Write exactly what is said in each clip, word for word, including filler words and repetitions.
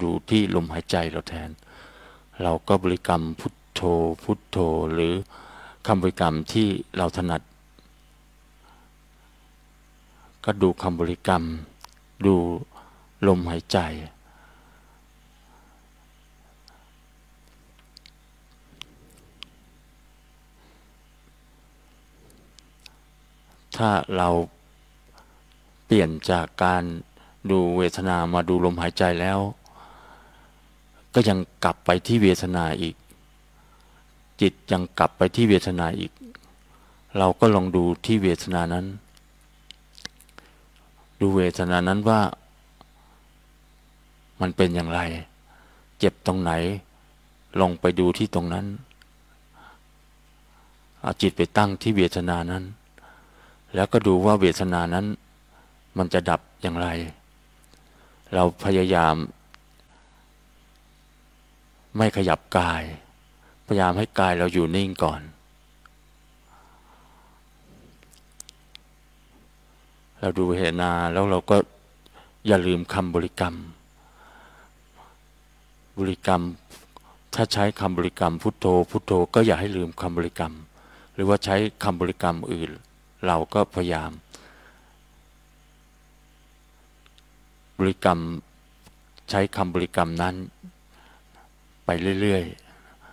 ดูที่ลมหายใจเราแทนเราก็บริกรรมพุทโธพุทโธหรือคำบริกรรมที่เราถนัดก็ดูคำบริกรรมดูลมหายใจถ้าเราเปลี่ยนจากการดูเวทนามาดูลมหายใจแล้วก็ยังกลับไปที่เวทนาอีกจิตยังกลับไปที่เวทนาอีกเราก็ลองดูที่เวทนานั้นดูเวทนานั้นว่ามันเป็นอย่างไรเจ็บตรงไหนลงไปดูที่ตรงนั้นเอาจิตไปตั้งที่เวทนานั้นแล้วก็ดูว่าเวทนานั้นมันจะดับอย่างไรเราพยายามไม่ขยับกายพยายามให้กายเราอยู่นิ่งก่อนเราดูเวทนาแล้วเราก็อย่าลืมคำบริกรรมบริกรรมถ้าใช้คำบริกรรมพุทโธพุทโธก็อย่าให้ลืมคำบริกรรมหรือว่าใช้คำบริกรรมอื่นเราก็พยายามบริกรรมใช้คำบริกรรมนั้นไปเรื่อยๆ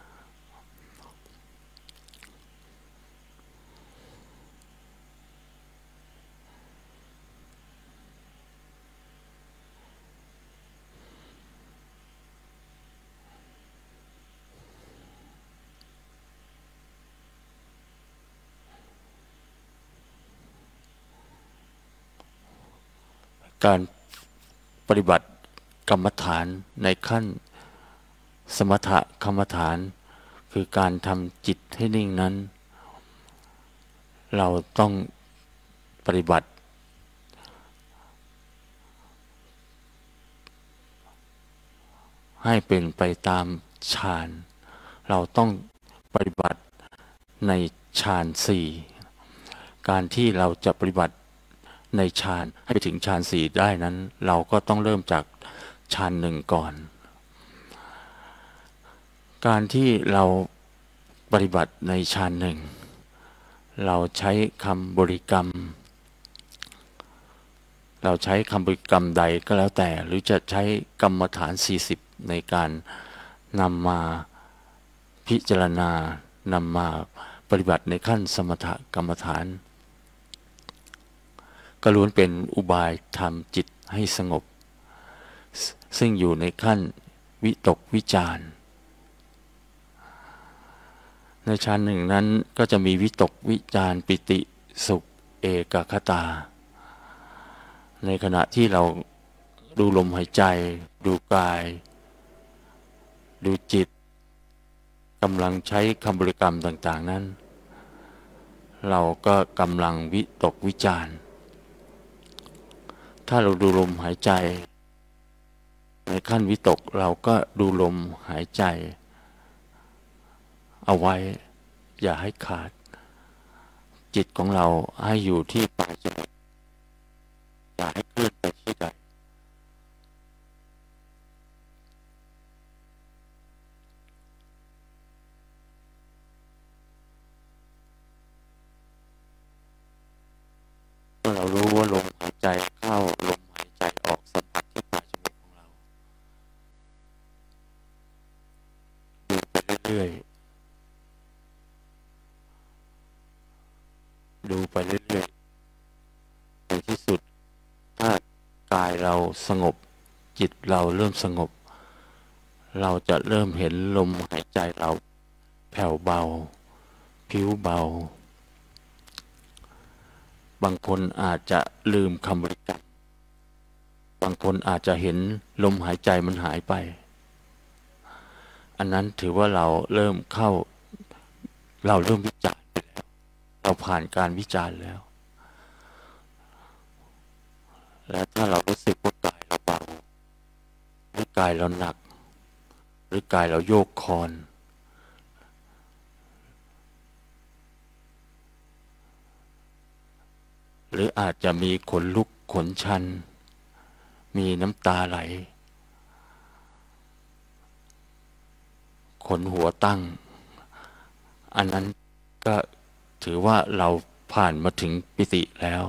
การปฏิบัติกรรมฐานในขั้นสมถกรรมฐานคือการทำจิตให้นิ่งนั้นเราต้องปฏิบัติให้เป็นไปตามฌานเราต้องปฏิบัติในฌานสี่การที่เราจะปฏิบัติในฌานให้ไปถึงฌานสี่ได้นั้นเราก็ต้องเริ่มจากฌานหนึ่งก่อนการที่เราปฏิบัติในฌานหนึ่งเราใช้คำบริกรรมเราใช้คำบริกรรมใดก็แล้วแต่หรือจะใช้กรรมฐานสี่สิบในการนำมาพิจารณานำมาปฏิบัติในขั้นสมถกรรมฐานก็ล้วนเป็นอุบายทำจิตให้สงบซึ่งอยู่ในขั้นวิตกวิจารในฌานหนึ่งนั้นก็จะมีวิตกวิจารปิติสุขเอกคตาในขณะที่เราดูลมหายใจดูกายดูจิตกำลังใช้คำบริกรรมต่างๆนั้นเราก็กำลังวิตกวิจารถ้าเราดูลมหายใจในขั้นวิตกเราก็ดูลมหายใจเอาไว้อย่าให้ขาดจิตของเราให้อยู่ที่ปลายจมูกอย่าให้เคลื่อนไปที่ใดเมื่อเรารู้ว่าลมหายใจเข้าลมหายใจออกสัมผัสที่ปลายจมูกของเราดูไปเรื่อยๆดูไปเรื่อยๆในที่สุดถ้ากายเราสงบจิตเราเริ่มสงบเราจะเริ่มเห็นลมหายใจเราแผ่วเบาผิวเบาบางคนอาจจะลืมคำบริกรรมบางคนอาจจะเห็นลมหายใจมันหายไปอันนั้นถือว่าเราเริ่มเข้าเราเริ่มวิจารณ์ไปแล้วเราผ่านการวิจารณ์แล้วและถ้าเรารู้สึกว่ากายเราเบาหรือกายเราหนักหรือกายเราโยกคอนหรืออาจจะมีขนลุกขนชันมีน้ำตาไหลขนหัวตั้งอันนั้นก็ถือว่าเราผ่านมาถึงปิติแล้ว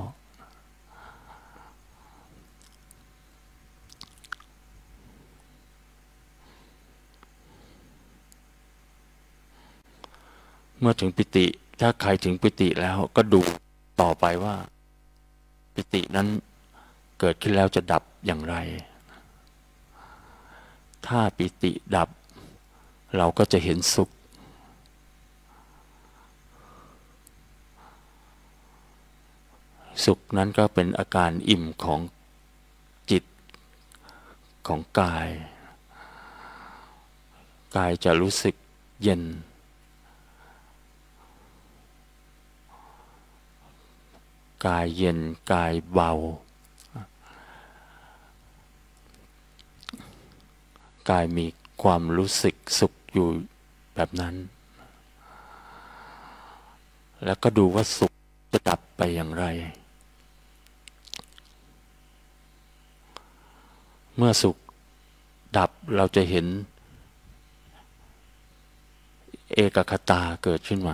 เมื่อถึงปิติถ้าใครถึงปิติแล้วก็ดูต่อไปว่าปิตินั้นเกิดขึ้นแล้วจะดับอย่างไรถ้าปิติดับเราก็จะเห็นสุขสุขนั้นก็เป็นอาการอิ่มของจิตของกายกายจะรู้สึกเย็นกายเย็นกายเบากายมีความรู้สึกสุขอยู่แบบนั้นแล้วก็ดูว่าสุขจะดับไปอย่างไรเมื่อสุขดับเราจะเห็นเอกคตาเกิดขึ้นมา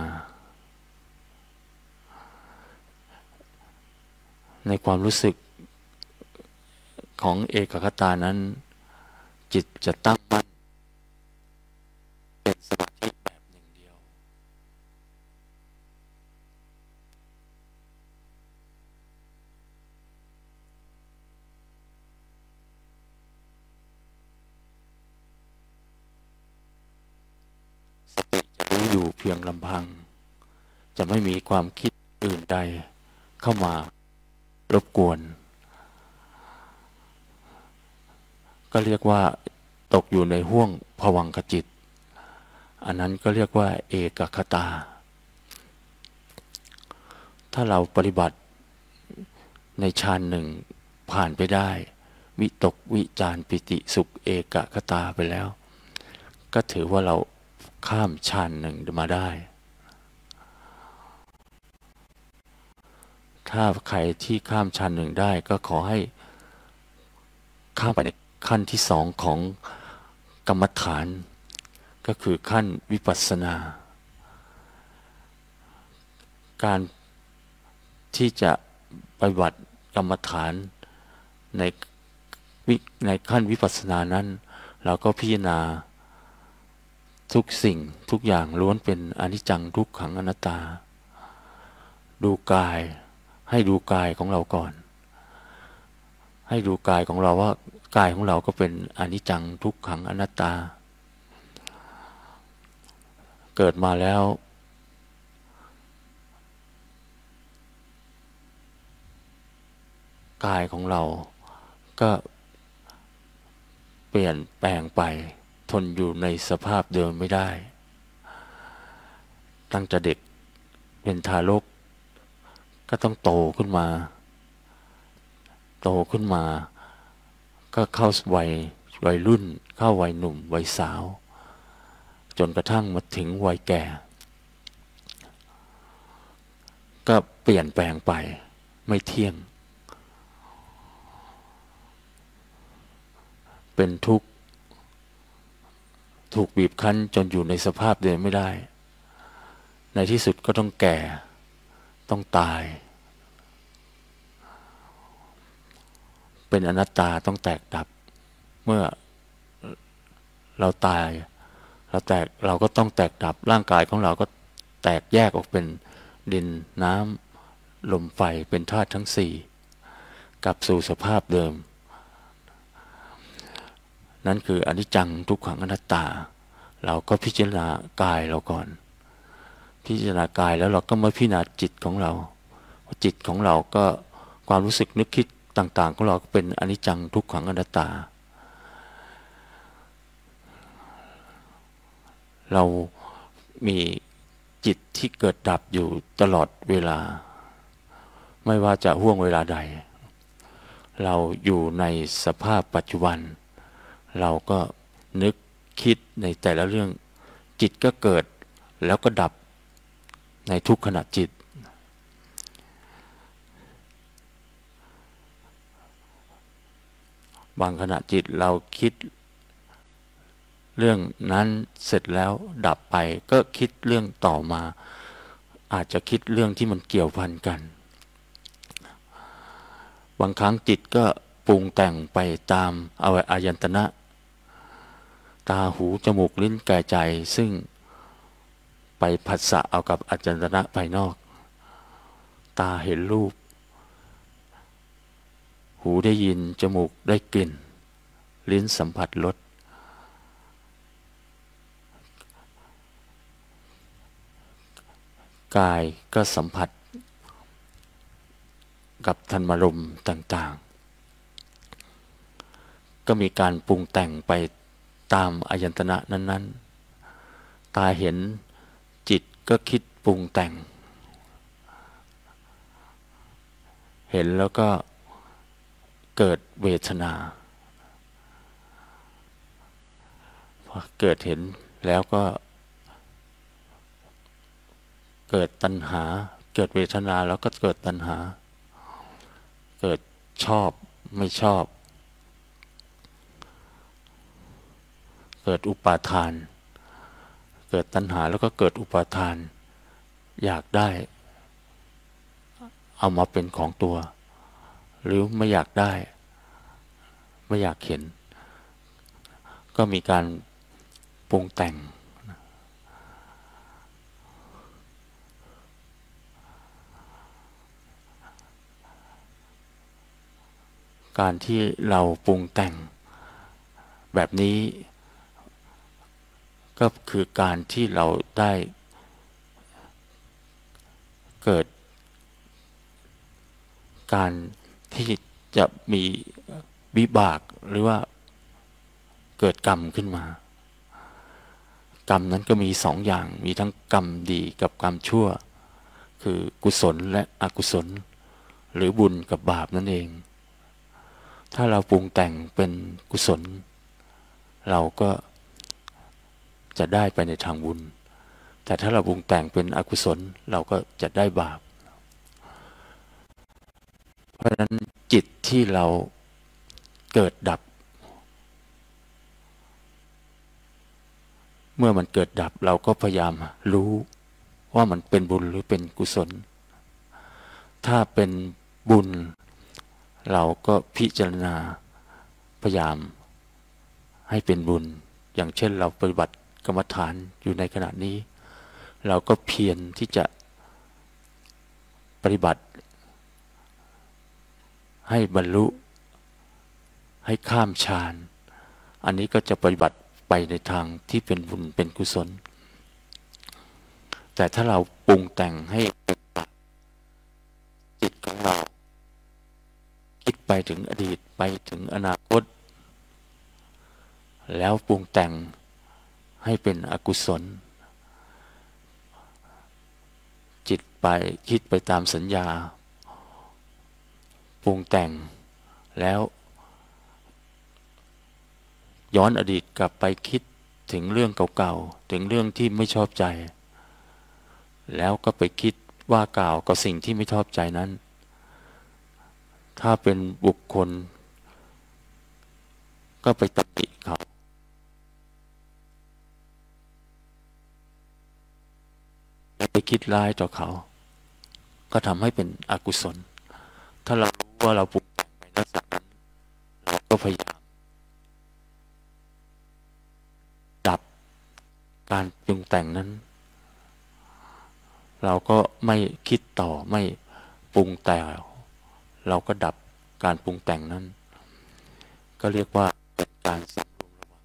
ในความรู้สึกของเอกคตานั้นจิตจะตั้งมั่นเป็นสมาธิแบบหนึ่งเดียวสติจะรู้อยู่เพียงลำพังจะไม่มีความคิดอื่นใดเข้ามารบกวนก็เรียกว่าตกอยู่ในห้วงภวังคจิตอันนั้นก็เรียกว่าเอกคตาถ้าเราปฏิบัติในฌานหนึ่งผ่านไปได้วิตกวิจารปิติสุขเอกคตาไปแล้วก็ถือว่าเราข้ามฌานหนึ่งมาได้ถ้าใครที่ข้ามฌานหนึ่งได้ก็ขอให้ข้ามไปในขั้นที่สองของกรรมฐานก็คือขั้นวิปัสสนาการที่จะปฏิบัติกรรมฐานในในขั้นวิปัสสนานั้นเราก็พิจารณาทุกสิ่งทุกอย่างล้วนเป็นอนิจจังทุกขังอนัตตาดูกายให้ดูกายของเราก่อนให้ดูกายของเราว่ากายของเราก็เป็นอนิจจังทุกขังอนัตตาเกิดมาแล้วกายของเราก็เปลี่ยนแปลงไปทนอยู่ในสภาพเดิมไม่ได้ตั้งแต่เด็กเป็นทารกก็ต้องโตขึ้นมาโตขึ้นมาก็เข้าวัยวัยรุ่นเข้าวัยหนุ่มวัยสาวจนกระทั่งมาถึงวัยแก่ก็เปลี่ยนแปลงไปไม่เที่ยงเป็นทุกข์ถูกบีบคั้นจนอยู่ในสภาพเดิมไม่ได้ในที่สุดก็ต้องแก่ต้องตายเป็นอนัตตาต้องแตกดับเมื่อเราตายเราแตกเราก็ต้องแตกดับร่างกายของเราก็แตกแยกออกเป็นดินน้ำลมไฟเป็นธาตุทั้งสี่กลับสู่สภาพเดิมนั่นคืออนิจจังทุกขังอนัตตาเราก็พิจารณากายเราก่อนพิจารณากายแล้วเราก็มาพิจารณาจิตของเราจิตของเราก็ความรู้สึกนึกคิดต่างๆของเราก็เป็นอนิจจังทุกขังอนัตตาเรามีจิตที่เกิดดับอยู่ตลอดเวลาไม่ว่าจะห่วงเวลาใดเราอยู่ในสภาพปัจจุบันเราก็นึกคิดในแต่ละเรื่องจิตก็เกิดแล้วก็ดับในทุกขณะจิตบางขณะจิตเราคิดเรื่องนั้นเสร็จแล้วดับไปก็คิดเรื่องต่อมาอาจจะคิดเรื่องที่มันเกี่ยวพันกันบางครั้งจิตก็ปรุงแต่งไปตามอวัยอายตนะตาหูจมูกลิ้นกายใจซึ่งไปผัสสะเอากับอายตนะภายนอกตาเห็นรูปหูได้ยินจมูกได้กลิ่นลิ้นสัมผัสรสกายก็สัมผัสกับธรรมารมณ์ต่างๆก็มีการปรุงแต่งไปตามอายตนะนั้นๆตาเห็นจิตก็คิดปรุงแต่งเห็นแล้วก็เกิดเวทนาพอเกิดเห็นแล้วก็เกิดตัณหาเกิดเวทนาแล้วก็เกิดตัณหาเกิดชอบไม่ชอบเกิดอุปาทานเกิดตัณหาแล้วก็เกิดอุปาทานอยากได้เอามาเป็นของตัวหรือไม่อยากได้ไม่อยากเห็นก็มีการปรุงแต่งการที่เราปรุงแต่งแบบนี้ก็คือการที่เราได้เกิดการที่จะมีวิบากหรือว่าเกิดกรรมขึ้นมากรรมนั้นก็มีสองอย่างมีทั้งกรรมดีกับกรรมชั่วคือกุศลและอกุศลหรือบุญกับบาปนั่นเองถ้าเราปรุงแต่งเป็นกุศลเราก็จะได้ไปในทางบุญแต่ถ้าเราปรุงแต่งเป็นอกุศลเราก็จะได้บาปเพราะฉะนั้นจิตที่เราเกิดดับเมื่อมันเกิดดับเราก็พยายามรู้ว่ามันเป็นบุญหรือเป็นกุศลถ้าเป็นบุญเราก็พิจารณาพยายามให้เป็นบุญอย่างเช่นเราปฏิบัติกรรมฐานอยู่ในขณะนี้เราก็เพียรที่จะปฏิบัติให้บรรลุให้ข้ามฌานอันนี้ก็จะปฏิบัติไปในทางที่เป็นบุญเป็นกุศลแต่ถ้าเราปรุงแต่งให้จิตของเราคิดไปถึงอดีตไปถึงอนาคตแล้วปรุงแต่งให้เป็นอกุศลจิตไปคิดไปตามสัญญาปรุงแต่งแล้วย้อนอดีตกลับไปคิดถึงเรื่องเก่าๆถึงเรื่องที่ไม่ชอบใจแล้วก็ไปคิดว่ากล่าวกับสิ่งที่ไม่ชอบใจนั้นถ้าเป็นบุคคลก็ไปตำหนิเขาแล้วไปคิดร้ายต่อเขาก็ทำให้เป็นอกุศลถ้าเรารู้ว่าเราปรุงแต่งไปลักษณะนั้นเราก็พยายามดับการปรุงแต่งนั้นเราก็ไม่คิดต่อไม่ปรุงแต่งเราก็ดับการปรุงแต่งนั้นก็เรียกว่าเป็นการสำรวมระวัง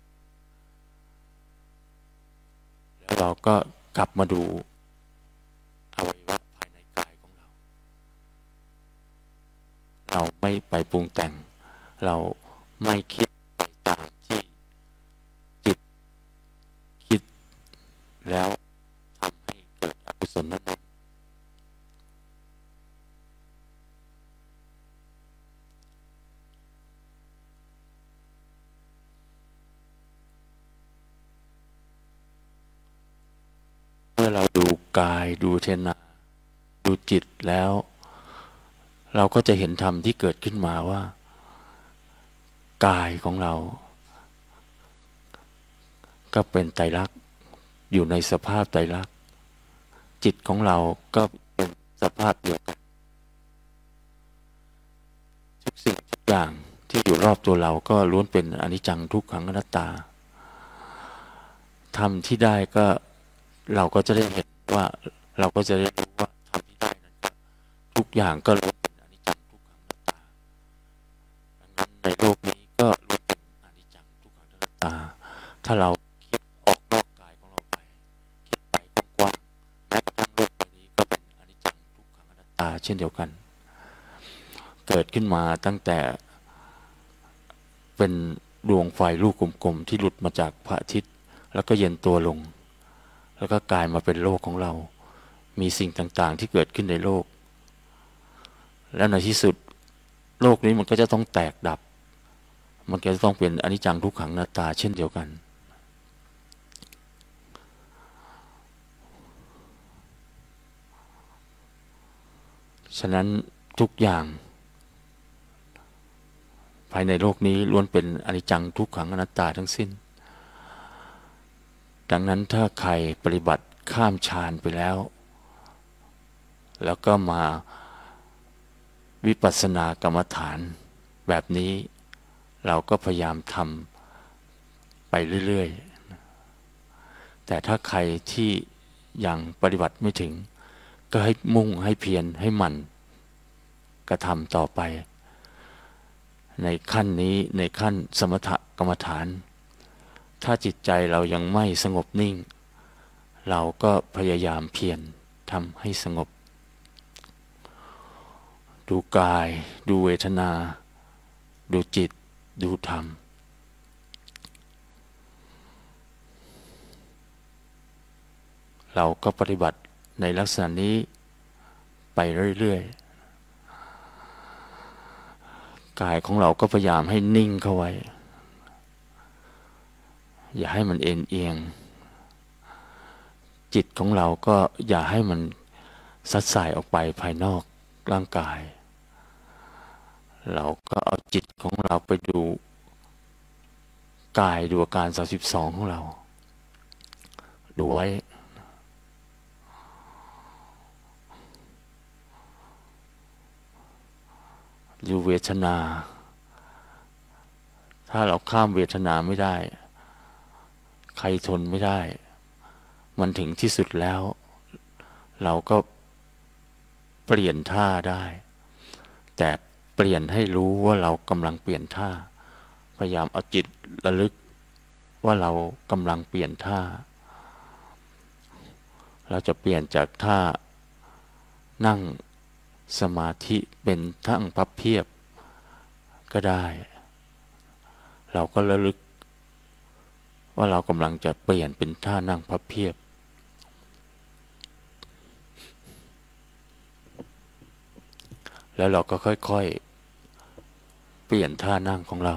แล้วเราก็กลับมาดูอวัยวะภายในกายของเราเราไม่ไปปรุงแต่งเราไม่คิดไปตามที่จิตคิดแล้วทำให้เกิดอกุศลนั้นเมื่อเราดูกายดูเทนาดูจิตแล้วเราก็จะเห็นธรรมที่เกิดขึ้นมาว่ากายของเราก็เป็นไตรลักษณ์อยู่ในสภาพไตรลักษณ์จิตของเราก็เป็นสภาพเดียวกันทุกสิ่งทุกอย่างที่อยู่รอบตัวเราก็ล้วนเป็นอนิจจังทุกขังอนัตตาทำที่ได้ก็เราก็จะได้เห็นว่าเราก็จะได้รู้ว่าทำที่ได้นั้นก็ทุกอย่างก็ล้วนเป็นอนิจจังทุกขังอนัตตาดังนั้นในโลกนี้ก็ล้วนเป็นอนิจจังทุกขังอนัตตาถ้าเราคิดออกนอกกายของเราไปคิดไปกว้างๆแม้กระทั่งโลกใบนี้ก็เป็นอนิจจังทุกขังอนัตตาเช่นเดียวกันเกิดขึ้นมาตั้งแต่เป็นดวงไฟลูกกลมๆที่หลุดมาจากพระอาทิตย์แล้วก็เย็นตัวลงแล้วก็กลายมาเป็นโลกของเรามีสิ่งต่างๆที่เกิดขึ้นในโลกแล้วในที่สุดโลกนี้มันก็จะต้องแตกดับมันก็จะต้องเป็นอนิจจังทุกขังอนัตตาเช่นเดียวกันฉะนั้นทุกอย่างภายในโลกนี้ล้วนเป็นอนิจจังทุกขังอนัตตาทั้งสิ้นดังนั้นถ้าใครปฏิบัติข้ามฌานไปแล้วแล้วก็มาวิปัสสนากรรมฐานแบบนี้เราก็พยายามทำไปเรื่อยๆแต่ถ้าใครที่ยังปฏิบัติไม่ถึงก็ให้มุ่งให้เพียรให้หมั่นกระทำต่อไปในขั้นนี้ในขั้นสมถกรรมฐานถ้าจิตใจเรายังไม่สงบนิ่งเราก็พยายามเพียรทำให้สงบดูกายดูเวทนาดูจิตดูธรรมเราก็ปฏิบัติในลักษณะนี้ไปเรื่อยๆกายของเราก็พยายามให้นิ่งเข้าไว้อย่าให้มันเอ็นเอียงจิตของเราก็อย่าให้มันซัดสายออกไปภายนอกร่างกายเราก็เอาจิตของเราไปดูกายดูอาการสามสิบสองของเราดูไว้ดูเวทนาถ้าเราข้ามเวทนาไม่ได้ใครทนไม่ได้มันถึงที่สุดแล้วเราก็เปลี่ยนท่าได้แต่เปลี่ยนให้รู้ว่าเรากำลังเปลี่ยนท่าพยายามเอาจิตระลึกว่าเรากำลังเปลี่ยนท่าเราจะเปลี่ยนจากท่านั่งสมาธิเป็นท่าพับเพียบก็ได้เราก็ระลึกว่าเรากำลังจะเปลี่ยนเป็นท่านั่งพับเพียบแล้วเราก็ค่อยๆเปลี่ยนท่านั่งของเรา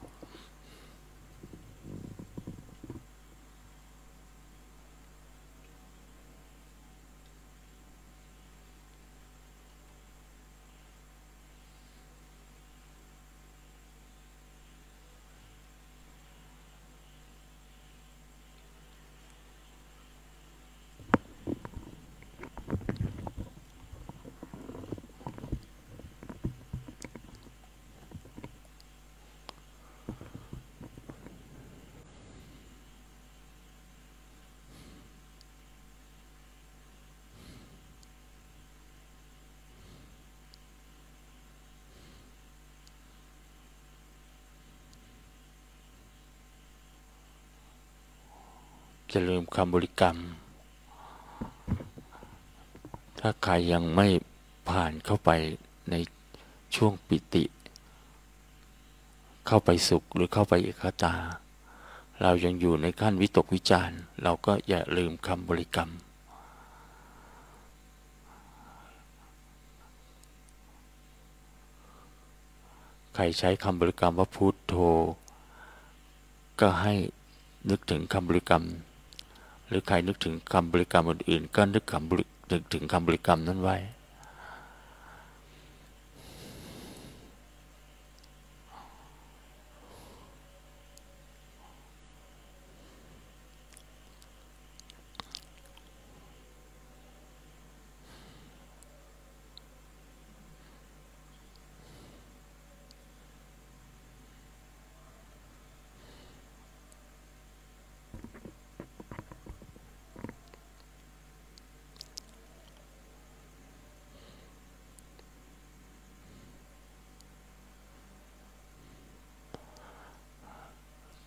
จะลืมคำบริกรรมถ้าใครยังไม่ผ่านเข้าไปในช่วงปิติเข้าไปสุขหรือเข้าไปเอกตาเรายังอยู่ในขั้นวิตกวิจารณ์เราก็อย่าลืมคำบริกรรมใครใช้คำบริกรรมว่าพุทโธก็ให้นึกถึงคำบริกรรมหรือใครนึกถึงคำบริกรรมอื่นๆก็นึกคำบรินึกถึงคำบริกรรมนั้นไว้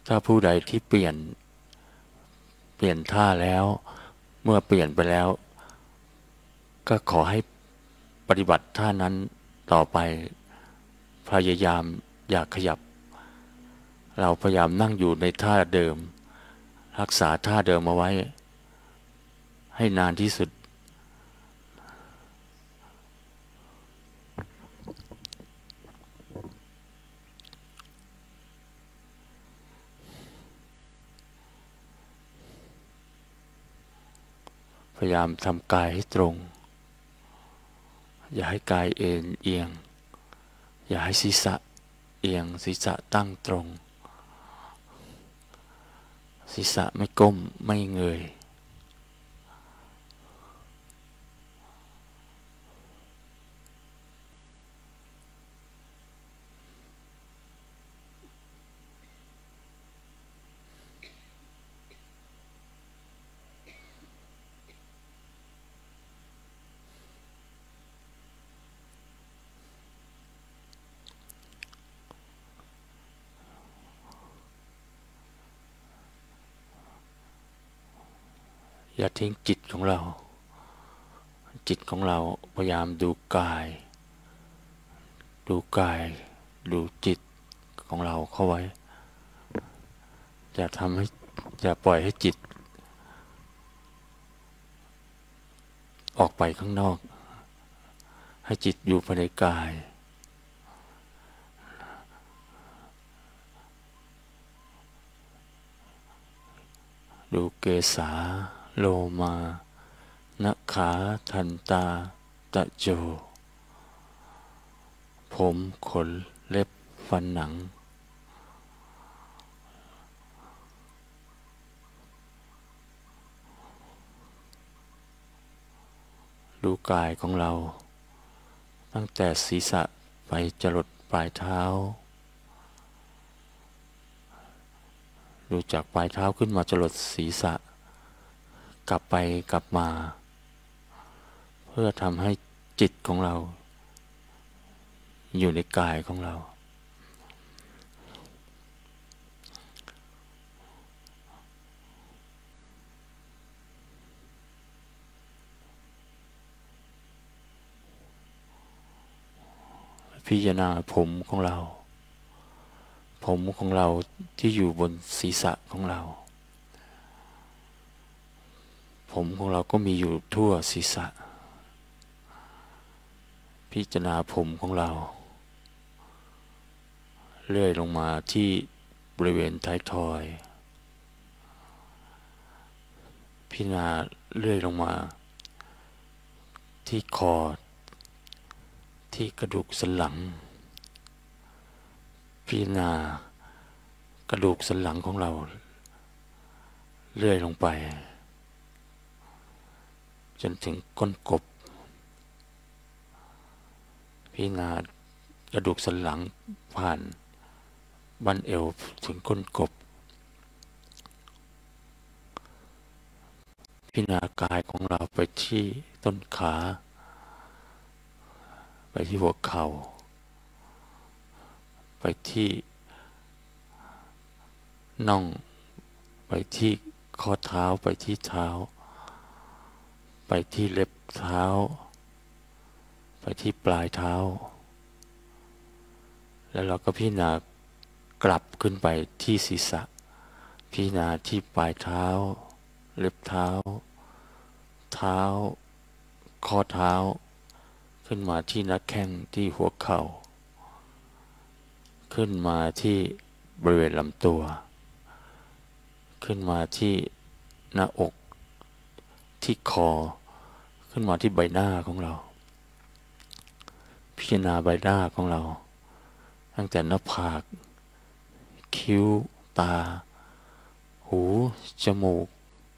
ถ้าผู้ใดที่เปลี่ยนเปลี่ยนท่าแล้วเมื่อเปลี่ยนไปแล้วก็ขอให้ปฏิบัติท่านั้นต่อไปพยายามอย่าขยับเราพยายามนั่งอยู่ในท่าเดิมรักษาท่าเดิมเอาไว้ให้นานที่สุดพยายามทำกายให้ตรงอย่าให้กายเอ็นเอียงอย่าให้ศีรษะเอียงศีรษะตั้งตรงศีรษะไม่ก้มไม่เงยอย่าทิ้งจิตของเราจิตของเราพยายามดูกายดูกายดูจิตของเราเข้าไว้อย่าทำให้อย่าปล่อยให้จิตออกไปข้างนอกให้จิตอยู่ภายในกายดูเกสาโลมานะขาทันตาตะโจผมขนเล็บฟันหนังดูกายของเราตั้งแต่ศีรษะไปจรดปลายเท้าดูจากปลายเท้าขึ้นมาจรดศีรษะกลับไปกลับมาเพื่อทำให้จิตของเราอยู่ในกายของเราพิจารณาผมของเราผมของเราที่อยู่บนศีรษะของเราผมของเราก็มีอยู่ทั่วศีรษะพิจารณาผมของเราเลื่อยลงมาที่บริเวณท้ายทอยพิจารณาเลื่อยลงมาที่คอที่กระดูกสันหลังพิจารณากระดูกสันหลังของเราเลื่อยลงไปจนถึงก้นกบพิจารณากระดูกสันหลังผ่านบั้นเอวถึงก้นกบพิจารณากายของเราไปที่ต้นขาไปที่หัวเข่าไปที่น่องไปที่ข้อเท้าไปที่เท้าไปที่เล็บเท้าไปที่ปลายเท้าแล้วเราก็พิจารณากลับขึ้นไปที่ศีรษะพิจารณาที่ปลายเท้าเล็บเท้าเท้าข้อเท้าขึ้นมาที่หน้าแข้งที่หัวเข่าขึ้นมาที่บริเวณลำตัวขึ้นมาที่หน้าอกที่คอขึ้นมาที่ใบหน้าของเราพิจารณาใบหน้าของเราตั้งแต่หน้าผากคิ้วตาหูจมูก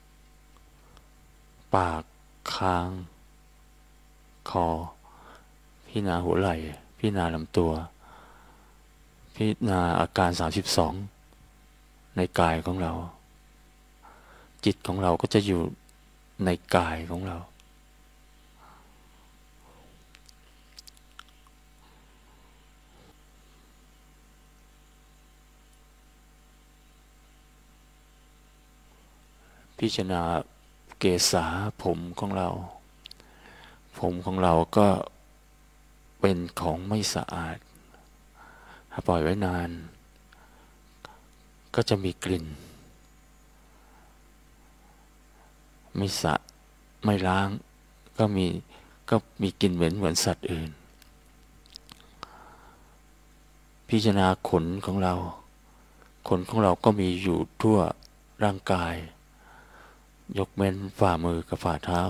ปากคางคอพิจารณาหัวไหล่พิจารณาลำตัวพิจารณาอาการสามสิบสองในกายของเราจิตของเราก็จะอยู่ในกายของเราพิจารณาเกศาผมของเราผมของเราก็เป็นของไม่สะอาดถ้าปล่อยไว้นานก็จะมีกลิ่นไม่สะไม่ล้างก็มีก็มีกลิ่นเหม็นเหมือนสัตว์อื่นพิจารณาขนของเราขนของเราก็มีอยู่ทั่วร่างกายยกเว้นฝ่ามือกับฝ่าเท้า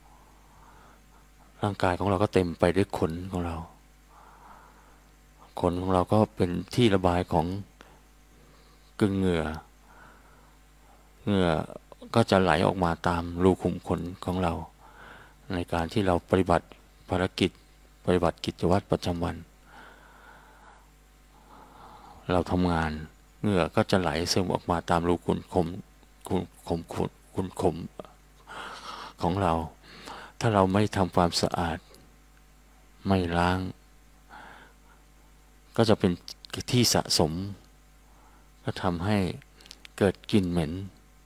ร่างกายของเราก็เต็มไปด้วยขนของเราขนของเราก็เป็นที่ระบายของกึ่งเหงื่อเหงื่อก็จะไหลออกมาตามรูขุมขนของเราในการที่เราปฏิบัติภารกิจปฏิบัติกิจวัตรประจำวันเราทำงานเหงื่อก็จะไหลซึมออกมาตามรูขุมขนขุมขมขุมขมของเราถ้าเราไม่ทำความสะอาดไม่ล้างก็จะเป็นที่สะสมก็ทำให้เกิดกลิ่นเหม็น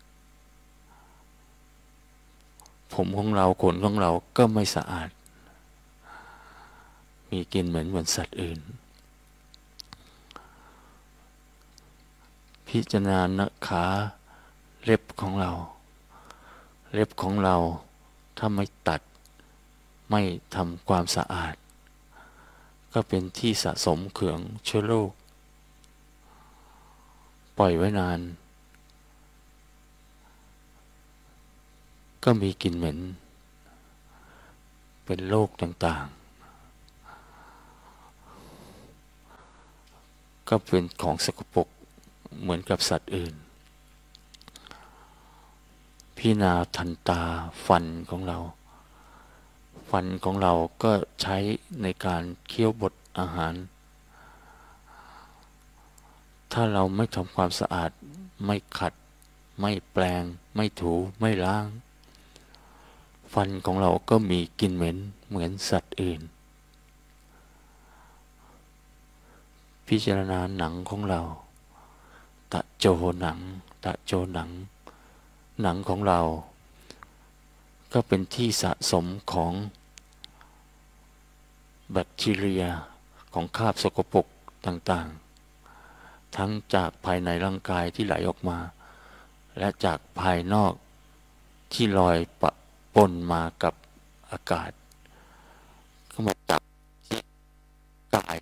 ผมของเราขนของเราก็ไม่สะอาดมีกลิ่นเหม็นเหมือนสัตว์อื่นพิจารณาหน้าขาเล็บของเราเล็บของเราถ้าไม่ตัดไม่ทำความสะอาดก็เป็นที่สะสมเขื่องเชื้อโรคปล่อยไว้นานก็มีกลิ่นเหม็นเป็นโรคต่างๆก็เป็นของสกปรกเหมือนกับสัตว์อื่นพิจารณาทันตาฟันของเราฟันของเราก็ใช้ในการเคี้ยวบดอาหารถ้าเราไม่ทำความสะอาดไม่ขัดไม่แปรงไม่ถูไม่ล้างฟันของเราก็มีกลิ่นเหม็นเหมือนสัตว์อื่นพิจารณาหนังของเราตะโจหนังตะโจหนังหนังของเราก็เป็นที่สะสมของแบคทีเรียของคราบสกปรกต่างๆทั้งจากภายในร่างกายที่ไหลออกมาและจากภายนอกที่ลอยปะปนมากับอากาศก็มาจากที่กาย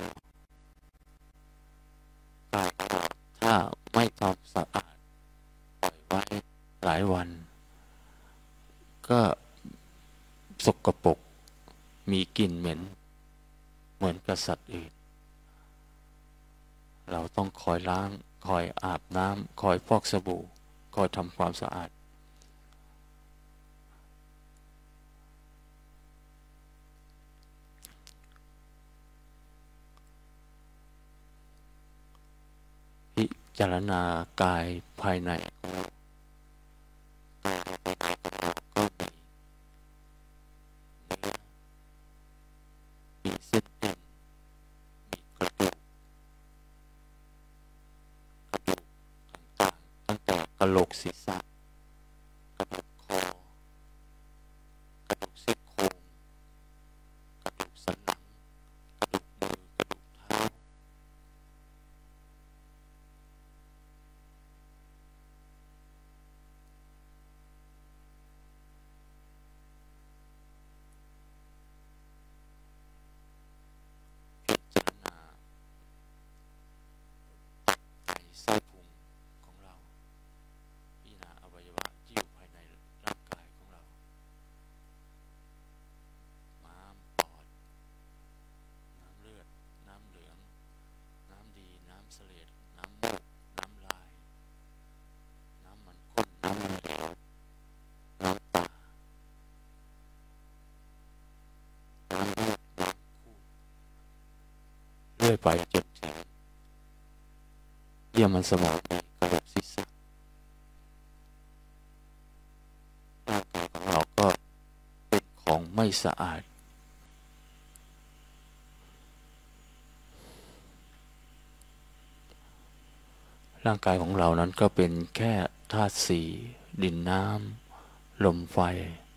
กายของเราถ้าไม่ทำสะอาดปล่อยไว้หลายวันก็สกปรกมีกลิ่นเหม็นเหมือนกับสัตว์อื่นเราต้องคอยล้างคอยอาบน้ำคอยฟอกสบู่คอยทำความสะอาดพิจารณากายภายในของเรากายภายในของเราก็มีเนื้อมีเส้นเอ็นมีกระดูกกระดูกต่างๆตั้งแต่กะโหลกศีรษะกระดูกคอกระดูกซี่โครงกระดูกสันหลังกระดูกมือกระดูกเท้าพิจารณาไตไส้พุงของเราพิจารณาอวัยวะที่อยู่ภายในร่างกายของเราม้ามปอดน้ำเลือดน้ำเหลืองน้ำดีน้ำเสลดน้ำมูกน้ำลายน้ำมันข้นน้ำมันเหลวน้ำตาน้ำเลือดน้ำคูดเรื่อยไปจนถึงเยื่อมันสมองในกระโหลกศีรษะร่างกายของเราก็เป็นของไม่สะอาดร่างกายของเรานั้นก็เป็นแค่ธาตุสี่ดินน้ำลมไฟ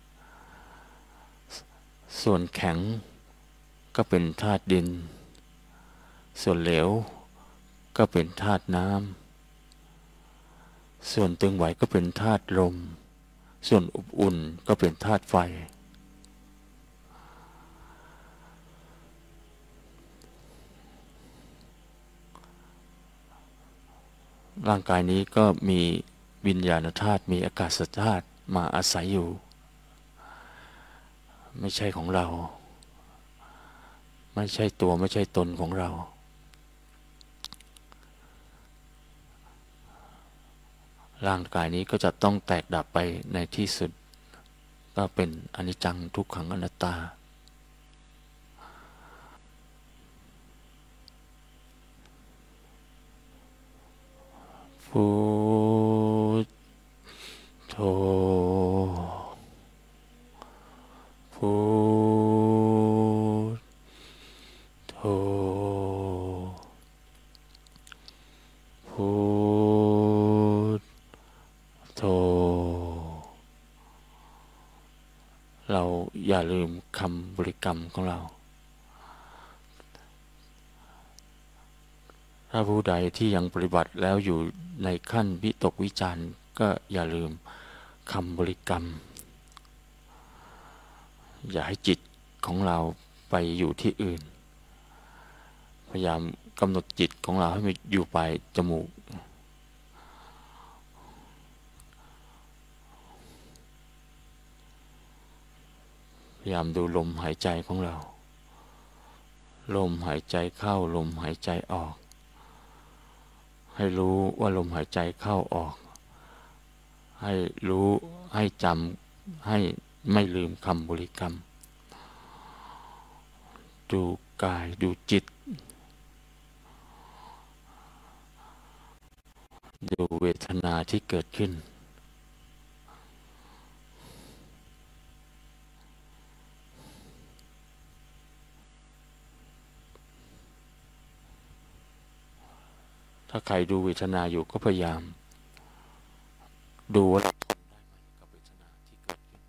ส่วนแข็งก็เป็นธาตุดินส่วนเหลวก็เป็นธาตุน้ำส่วนตึงไหวก็เป็นธาตุลมส่วนอบอุ่นก็เป็นธาตุไฟร่างกายนี้ก็มีวิญญาณธาตุมีอากาศธาตุมาอาศัยอยู่ไม่ใช่ของเราไม่ใช่ตัวไม่ใช่ตนของเราร่างกายนี้ก็จะต้องแตกดับไปในที่สุดก็เป็นอนิจจังทุกขังอนัตตาพุทโธพุทโธพุทโธเราอย่าลืมคำบริกรรมของเราถ้าผู้ใดที่ยังปฏิบัติแล้วอยู่ในขั้นวิตกวิจารณ์ก็อย่าลืมคำบริกรรมอย่าให้จิตของเราไปอยู่ที่อื่นพยายามกำหนดจิตของเราให้มันอยู่ปลายจมูกพยายามดูลมหายใจของเราลมหายใจเข้าลมหายใจออกให้รู้ว่าลมหายใจเข้าออกให้รู้ให้จำให้ไม่ลืมคำบริกรรมดูกายดูจิตดูเวทนาที่เกิดขึ้นถ้าใครดูเวทนาอยู่ก็พยายามดูว่าเราทนได้ไหมกับเวทนาที่เกิดขึ้น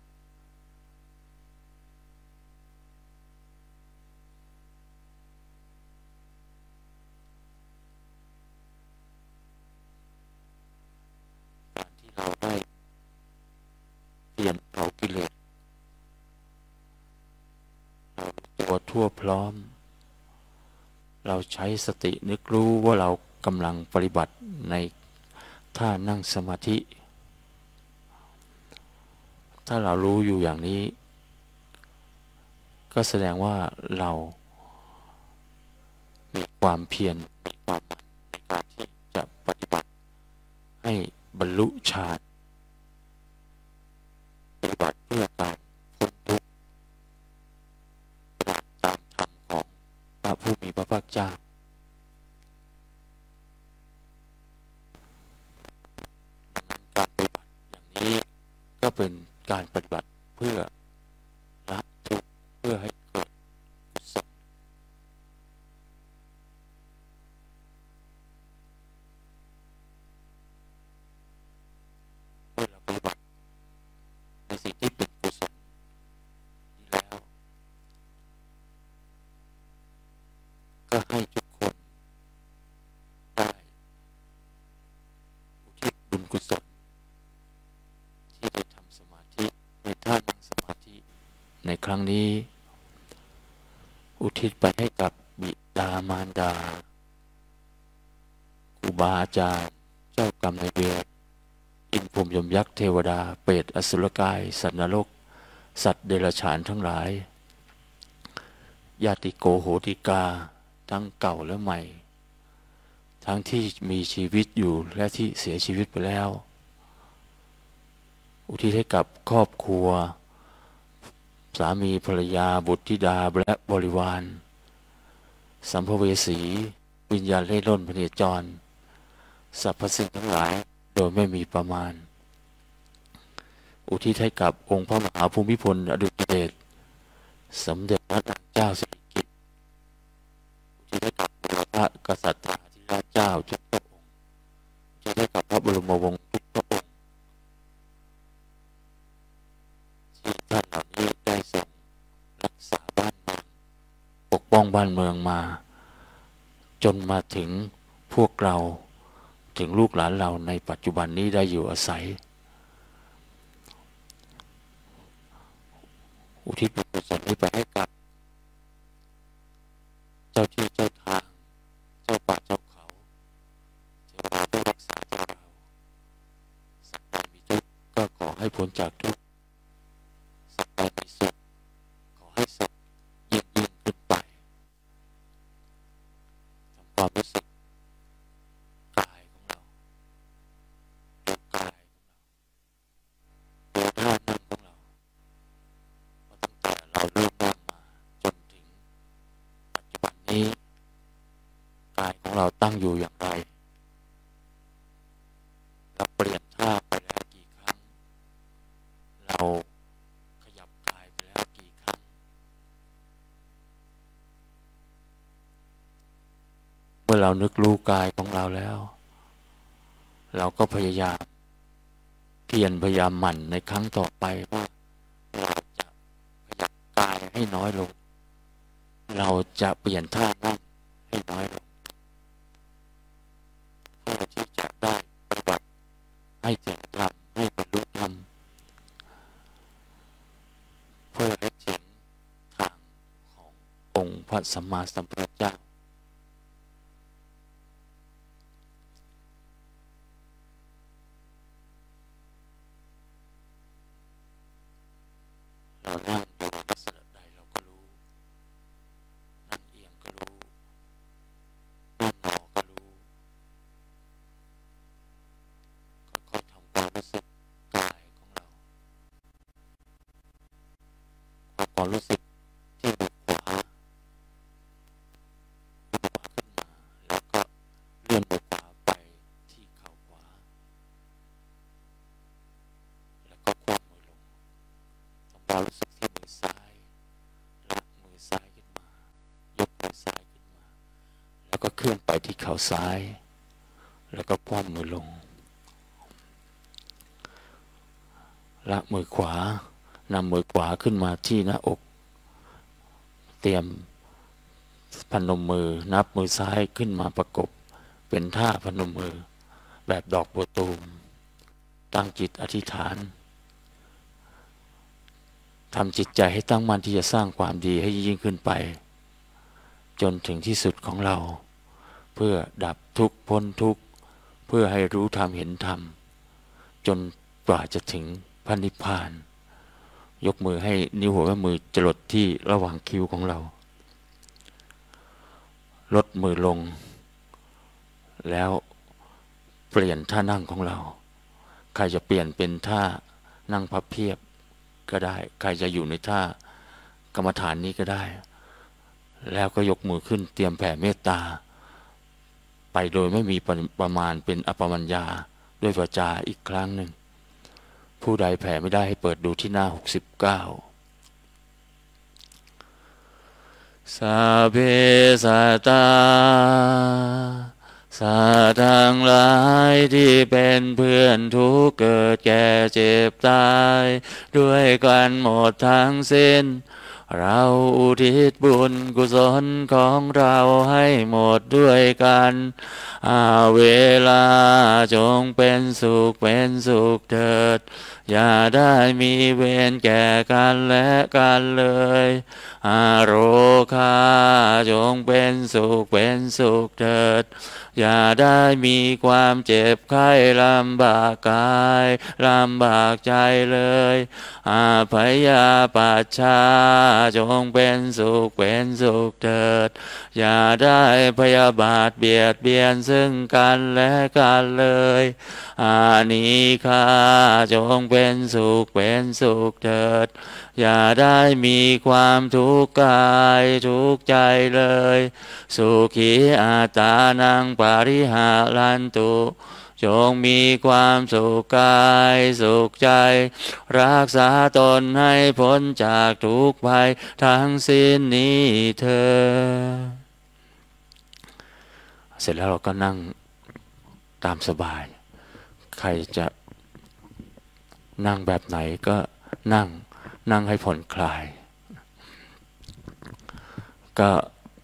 การที่เราได้เปลี่ยนเผากิเลสเราตัวทั่วพร้อมเราใช้สตินึกรู้ว่าเรากำลังปฏิบัติในท่านั่งสมาธิถ้าเรารู้อยู่อย่างนี้ก็แสดงว่าเรามีความเพียรมีความหมั่นในการที่จะปฏิบัติให้บรรลุฌานปฏิบัติเพื่อการพ้นทุกข์ตามธรรมของพระผู้มีพระภาคเจ้าการปฏิบัติอย่างนี้ก็เป็นการปฏิบัติเพื่อละทุกข์เพื่อให้เกิดกุศลเมื่อเราปฏิบัติในสิ่งที่เป็นกุศลนี้แล้วก็ให้ทุกคนได้อุทิศบุญกุศลที่ได้ทำสมาธิในท่านั่งสมาธิในครั้งนี้อุทิศไปให้กับบิดามารดาครูบาอาจารย์เจ้ากรรมนายเวรอินพรหมยมยักษ์เทวดาเปรตอสุรกายสัตว์นรกสัตว์เดรัจฉานทั้งหลายญาติโกโหติกาทั้งเก่าและใหม่ทั้งที่มีชีวิตอยู่และที่เสียชีวิตไปแล้วอุทิศให้กับครอบครัวสามีภรรยาบุตรธิดาและบริวารสัมภเวสีวิญญาณเล่ร่อนพเนจรสรรพสิ่งทั้งหลายโดยไม่มีประมาณอุทิศให้กับองค์พระมหาภูมิพลอดุลยเดชสมเด็จพระนางเจ้าสิริกิติ์อุทิศให้กับพระกษัตริย์ธิราชเจ้าทุกพระองค์อุทิศให้กับพระบรมวงศ์ทุกพระองค์ป้องบ้านเมืองมาจนมาถึงพวกเราถึงลูกหลานเราในปัจจุบันนี้ได้อยู่อาศัยอุทิศบุญกุศลนี้ไปให้กับเจ้าที่เจ้าทางเจ้าป่าเจ้าเขาเทวดาผู้รักษาเจ้าเราสัตว์ใดมีทุกข์ก็ขอให้พ้นจากทุกข์สัตว์ใดมีสุขขอให้สุขยิ่งยิ่งขึ้นไปทำความรู้สึกกายของเราดูกายดูท่านั่งของเราว่าตั้งแต่เราเริ่มนั่งมาจนถึงปัจจุบันนี้กายของเราตั้งอยู่อย่างไรเราเปลี่ยนท่าไปแล้วกี่ครั้งเราขยับกายไปแล้วกี่ครั้งเมื่อเรานึกรู้กายของเราแล้วเราก็พยายามเพียรพยายามหมั่นในครั้งต่อไปว่าเราจะขยับกายให้น้อยลงเราจะเปลี่ยนท่านั่งให้น้อยลงเพื่อที่จะได้ปฏิบัติให้ถึงธรรมให้บรรลุธรรมเพื่อให้ถึงทางขององค์พระสัมมาสัมพุทธเจ้าเรานั่งอยู่ในลักษณะใดเราก็รู้นั่งเอียงก็รู้นั่งงอก็รู้ค่อยๆทำความรู้สึกกายของเราความรู้สึกที่มือขวามือขวาขึ้นมาแล้วก็เลื่อนมือขวาไปที่เข่าขวาแล้วก็คว่ำมือลงทำความรู้สึกที่มือซ้ายลากมือซ้ายขึ้นมายกมือซ้ายขึ้นมาแล้วก็เคลื่อนไปที่เข่าซ้ายแล้วก็คว่ำมือลงลากมือขวานำมือขวาขึ้นมาที่หน้าอกเตรียมพนมมือนับมือซ้ายขึ้นมาประกบเป็นท่าพนมมือแบบดอกบัวตูมตั้งจิตอธิษฐานทำจิตใจให้ตั้งมั่นที่จะสร้างความดีให้ยิ่งขึ้นไปจนถึงที่สุดของเราเพื่อดับทุกข์พ้นทุกข์เพื่อให้รู้ธรรมเห็นธรรมจนกว่าจะถึงพระนิพพานยกมือให้นิ้วหัวแม่มือจรดที่ระหว่างคิ้วของเราลดมือลงแล้วเปลี่ยนท่านั่งของเราใครจะเปลี่ยนเป็นท่านั่งพับเพียบก็ได้ใครจะอยู่ในท่ากรรมฐานนี้ก็ได้แล้วก็ยกมือขึ้นเตรียมแผ่เมตตาไปโดยไม่มีประมาณเป็นอปมัญญาด้วยวาจาอีกครั้งหนึ่งผู้ใดแผ่ไม่ได้ให้เปิดดูที่หน้าหกสิบเก้าสัพเพสัตตาสัตว์ทั้งหลายที่เป็นเพื่อนทุกข์เกิดแก่เจ็บตายด้วยกันหมดทั้งสิ้นเราอุทิศบุญกุศลของเราให้หมดด้วยกันอาเวลาจงเป็นสุขเป็นสุขเถิดอย่าได้มีเวรแก่กันและกันเลยอาโรคาจงเป็นสุขเป็นสุขเถิดอย่าได้มีความเจ็บไข้ลำบากกายลำบากใจเลยอาพยาปัชชาจงเป็นสุขเป็นสุขเถิดอย่าได้พยาบาทเบียดเบียนซึ่งกันและกันเลยอานิฆาจงเป็นสุขเป็นสุขเถิดอย่าได้มีความทุกข์กายทุกข์ใจเลยสุขีอัตตานังปาริหารันตุจงมีความสุขกายสุขใจรักษาตนให้พ้นจากทุกภัยทั้งสิ้นนี้เถิดเสร็จแล้วเราก็นั่งตามสบายใครจะนั่งแบบไหนก็นั่งนั่งให้ผ่อนคลายก็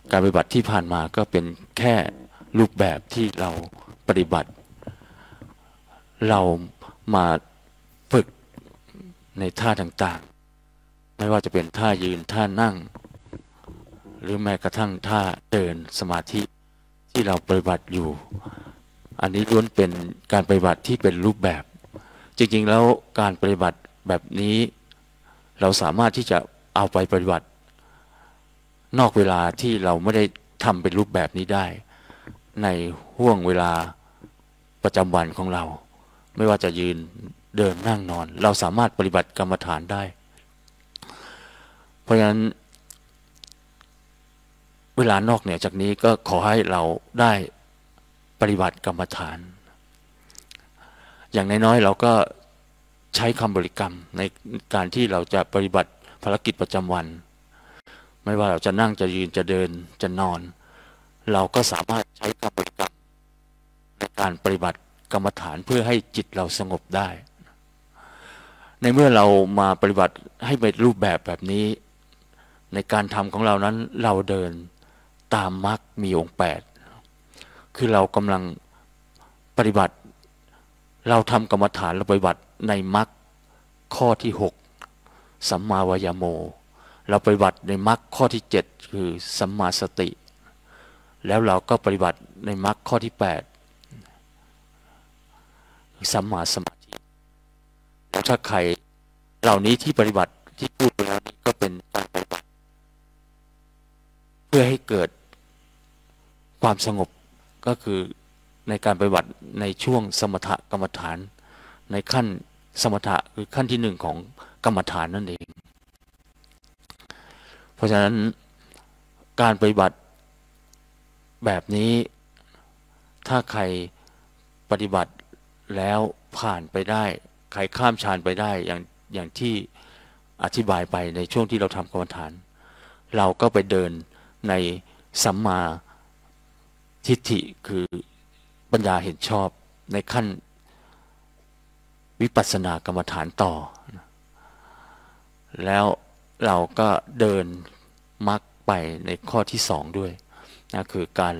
การปฏิบัติที่ผ่านมาก็เป็นแค่รูปแบบที่เราปฏิบัติเรามาฝึกในท่าต่างๆไม่ว่าจะเป็นท่ายืนท่านั่งหรือแม้กระทั่งท่าเดินสมาธิที่เราปฏิบัติอยู่อันนี้ล้วนเป็นการปฏิบัติที่เป็นรูปแบบจริงๆแล้วการปฏิบัติแบบนี้เราสามารถที่จะเอาไปปฏิบัตินอกเวลาที่เราไม่ได้ทำเป็นรูปแบบนี้ได้ในห่วงเวลาประจำวันของเราไม่ว่าจะยืนเดินนั่งนอนเราสามารถปฏิบัติกรรมฐานได้เพราะฉะนั้นเวลานอกเหนือจากนี้ก็ขอให้เราได้ปฏิบัติกรรมฐานอย่างน้อยๆเราก็ใช้คำบริกรรมในการที่เราจะปฏิบัติภารกิจประจำวันไม่ว่าเราจะนั่งจะยืนจะเดินจะนอนเราก็สามารถใช้คำบริกรรมในการปฏิบัติกรรมฐานเพื่อให้จิตเราสงบได้ในเมื่อเรามาปฏิบัติให้เป็นรูปแบบแบบนี้ในการทำของเรานั้นเราเดินตามมรรคมีองค์แปดคือเรากำลังปฏิบัติเราทำกรรมฐานเราปฏิบัติในมรรคข้อที่หกสัมมาวายโมเราปฏิบัติในมรรคข้อที่เจ็ดคือสัมมาสติแล้วเราก็ปฏิบัติในมรรคข้อที่แปดสัมมาสมาธิแล้วถ้าใครเหล่านี้ที่ปฏิบัติที่พูดไปแล้วนี้ก็เป็นการปฏิบัติเพื่อให้เกิดความสงบก็คือในการปฏิบัติในช่วงสมถกรรมฐานในขั้นสมถะคือขั้นที่หนึ่งของกรรมฐานนั่นเองเพราะฉะนั้นการปฏิบัติแบบนี้ถ้าใครปฏิบัติแล้วผ่านไปได้ใครข้ามฌานไปได้อย่างอย่างที่อธิบายไปในช่วงที่เราทำกรรมฐานเราก็ไปเดินในสัมมาทิฏฐิคือปัญญาเห็นชอบในขั้นวิปัสสนากรรมฐานต่อแล้วเราก็เดินมรรคไปในข้อที่สองด้วยนะคือการ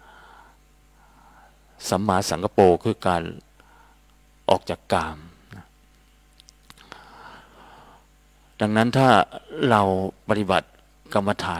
สัมมาสังกัปโปคือการออกจากกามดังนั้นถ้าเราปฏิบัติกรรมฐาน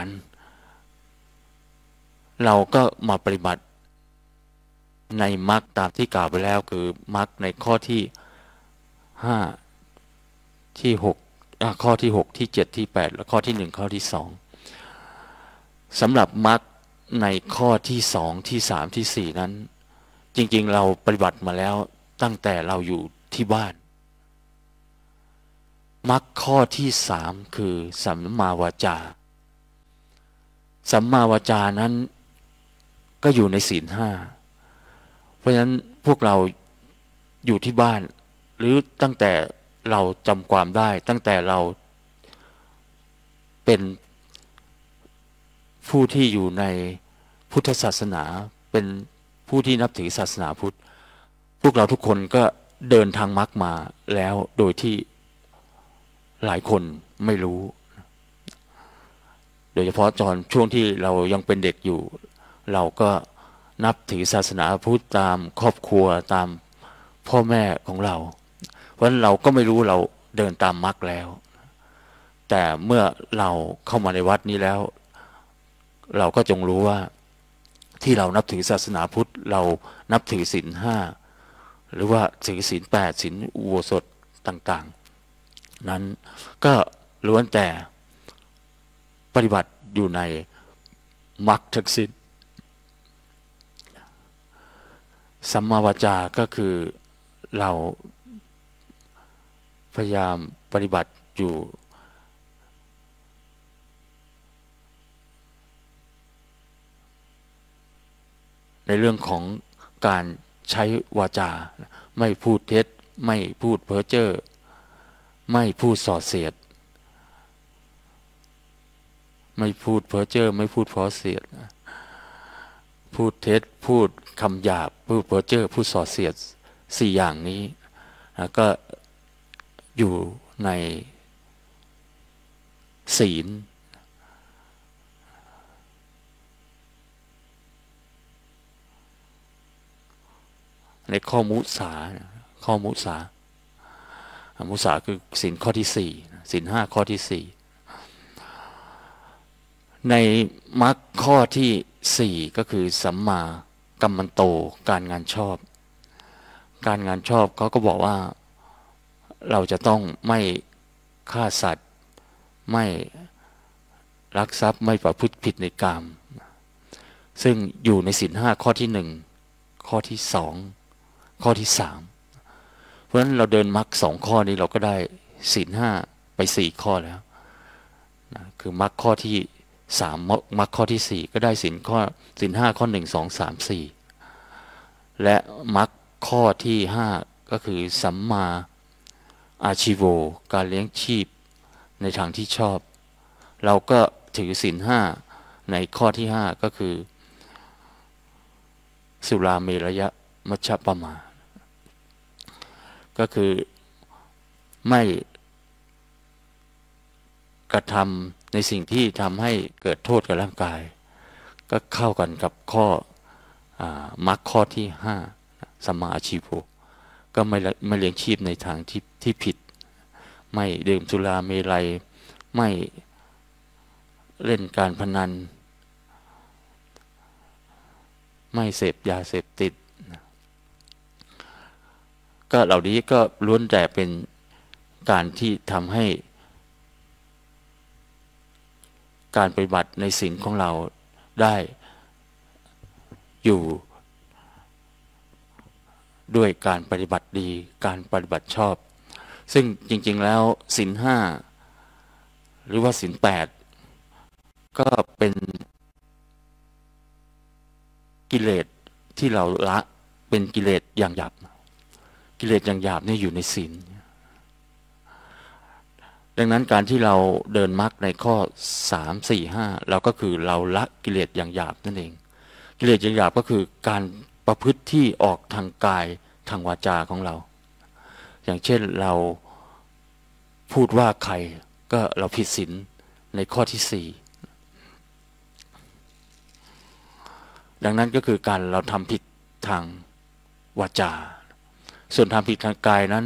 เราก็มาปฏิบัติในมรรคตามที่กล่าวไปแล้วคือมรรคในข้อที่ห้าที่หกข้อที่หกที่เจ็ดที่แปดและข้อที่หนึ่งข้อที่สองสำหรับมรรคในข้อที่สองที่สามที่สี่นั้นจริงๆเราปฏิบัติมาแล้วตั้งแต่เราอยู่ที่บ้านมรรคข้อที่สามคือสัมมาวาจาสัมมาวาจานั้นก็อยู่ในศีลห้าเพราะฉะนั้นพวกเราอยู่ที่บ้านหรือตั้งแต่เราจำความได้ตั้งแต่เราเป็นผู้ที่อยู่ในพุทธศาสนาเป็นผู้ที่นับถือศาสนาพุทธพวกเราทุกคนก็เดินทางมรรคมาแล้วโดยที่หลายคนไม่รู้โดยเฉพาะตอนช่วงที่เรายังเป็นเด็กอยู่เราก็นับถือศาสนาพุทธตามครอบครัวตามพ่อแม่ของเราเพราะฉะนั้นเราก็ไม่รู้เราเดินตามมรรคแล้วแต่เมื่อเราเข้ามาในวัดนี้แล้วเราก็จงรู้ว่าที่เรานับถือศาสนาพุทธเรานับถือศีลห้าหรือว่าถือศีลแปดศีลอุโบสถต่างๆนั้นก็ล้วนแต่ปฏิบัติอยู่ในมรรคทั้งสิ้นสัมมาวาจาก็คือเราพยายามปฏิบัติอยู่ในเรื่องของการใช้วาจาไม่พูดเท็จไม่พูดเพ้อเจ้อไม่พูดส่อเสียดไม่พูดเพ้อเจ้อไม่พูดส่อเสียดพูดเท็จพูดคำหยาบพูดเพ้อเจ้อพูดส่อเสียดสี่อย่างนี้นะก็อยู่ในศีลในข้อมุสาข้อมุสามุสาคือศีลข้อที่สี่ศีลห้าข้อที่สี่ในมรรคข้อที่สี่ก็คือสัมมากัมมันโตการงานชอบการงานชอบเขาก็บอกว่าเราจะต้องไม่ฆ่าสัตว์ไม่ลักทรัพย์ไม่ประพฤติผิดในกามซึ่งอยู่ในศีลห้าข้อที่หนึ่งข้อที่สองข้อที่สามเพราะฉะนั้นเราเดินมรรคสองข้อนี้เราก็ได้ศีลห้าไปสี่ข้อแล้วนะคือมรรคข้อที่สามมรรคข้อที่สี่ก็ได้ศีลข้อศีลห้าข้อหนึ่งสองสามสี่และมรรคข้อที่ห้าก็คือสัมมาอาชีโวการเลี้ยงชีพในทางที่ชอบเราก็ถือศีลห้าในข้อที่ห้าก็คือสุราเมรยมัชฌปมาก็คือไม่กระทำในสิ่งที่ทำให้เกิดโทษกับร่างกายก็เข้ากันกับข้อมรรคข้อที่ห้าสัมมาอาชีโวก็ไม่ไม่เลี้ยงชีพในทางที่ที่ผิดไม่ดื่มสุราเมรัยไม่เล่นการพนันไม่เสพยาเสพติดก็เหล่านี้ก็ล้วนแต่เป็นการที่ทำให้การปฏิบัติในศีลของเราได้อยู่ด้วยการปฏิบัติดีการปฏิบัติชอบซึ่งจริงๆแล้วศีลห้าหรือว่าศีลแปดก็เป็นกิเลสที่เราละเป็นกิเลสอย่างหยาบกิเลสอย่างหยาบนี่อยู่ในศีลดังนั้นการที่เราเดินมรรคในข้อสามสี่ห้าเราก็คือเราละกิเลสอย่างหยาบนั่นเองกิเลสอย่างหยาบก็คือการประพฤติที่ออกทางกายทางวาจาของเราอย่างเช่นเราพูดว่าใครก็เราผิดศีลในข้อที่สี่ดังนั้นก็คือการเราทำผิดทางวาจาส่วนทำผิดทางกายนั้น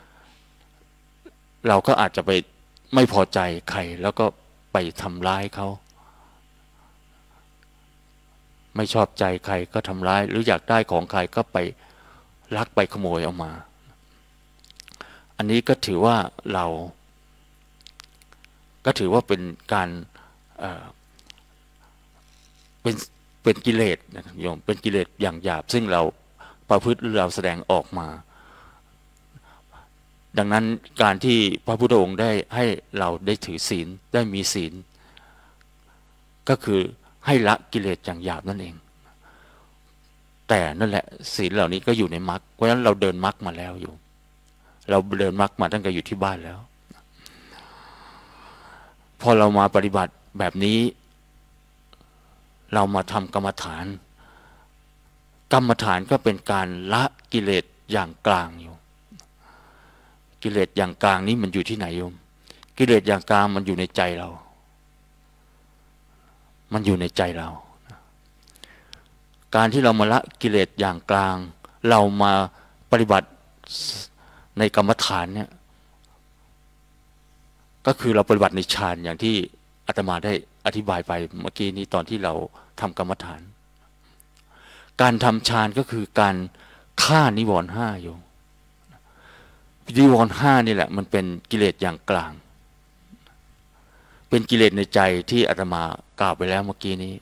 เราก็อาจจะไปไม่พอใจใครแล้วก็ไปทำร้ายเขาไม่ชอบใจใครก็ทำร้ายหรืออยากได้ของใครก็ไปลักไปขโมยเอามาอันนี้ก็ถือว่าเราก็ถือว่าเป็นการเอ่อเป็นเป็นกิเลสนะโยมเป็นกิเลสอย่างหยาบซึ่งเราประพฤติหรือเราแสดงออกมาดังนั้นการที่พระพุทธองค์ได้ให้เราได้ถือศีลได้มีศีลก็คือให้ละกิเลสอย่างหยาบนั่นเองแต่นั่นแหละศีลเหล่านี้ก็อยู่ในมรรคเพราะฉะนั้นเราเดินมรรคมาแล้วอยู่เราเดินมรรคมาตั้งแต่อยู่ที่บ้านแล้วพอเรามาปฏิบัติแบบนี้เรามาทำกรรมฐานกรรมฐานก็เป็นการละกิเลสอย่างกลางอยู่กิเลสอย่างกลางนี้มันอยู่ที่ไหนโยมกิเลสอย่างกลางมันอยู่ในใจเรามันอยู่ในใจเราการที่เรามาละกิเลสอย่างกลางเรามาปฏิบัติในกรรมฐานเนี่ยก็คือเราปฏิบัติในฌานอย่างที่อาตมาได้อธิบายไปเมื่อกี้นี้ตอนที่เราทำกรรมฐานการทำฌานก็คือการฆ่านิวรณ์ห้าโยมนิวรณ์ห้านี่แหละมันเป็นกิเลสอย่างกลางเป็นกิเลสในใจที่อาตมากล่าวไปแล้วเมื่อกี้นี้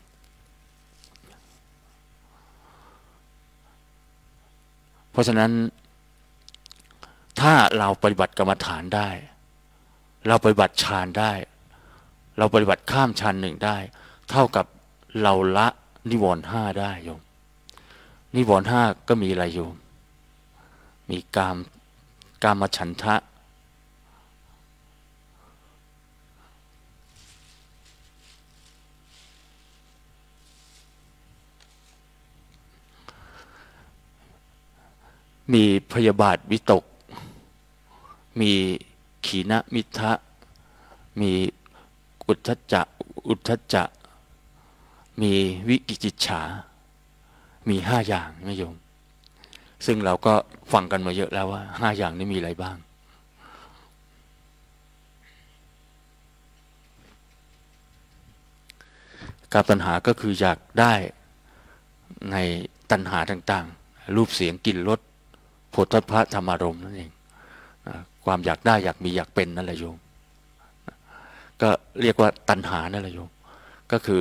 เพราะฉะนั้นถ้าเราปฏิบัติกรรมฐานได้เราปฏิบัติฌานได้เราปฏิบัติข้ามฌานหนึ่งได้เท่ากับเราละนิวรณ์ห้าได้โยมนิวรณ์ห้าก็มีอะไรโยมมีกามกามฉันทะมีพยาบาทวิตกมีขีณมิทะมีอุทธัจจะอุทธัจจะมีวิกิจิจฉามีห้าอย่างนะโยมซึ่งเราก็ฟังกันมาเยอะแล้วว่าห้าอย่างนี้มีอะไรบ้างการตัณหาก็คืออยากได้ในตัณหาต่างๆรูปเสียงกลิ่นรสโผฏฐัพพะธรรมารมณ์นั่นเองความอยากได้อยากมีอยากเป็นนั่นแหละโยมก็เรียกว่าตัณหานั่นแหละโยมก็คือ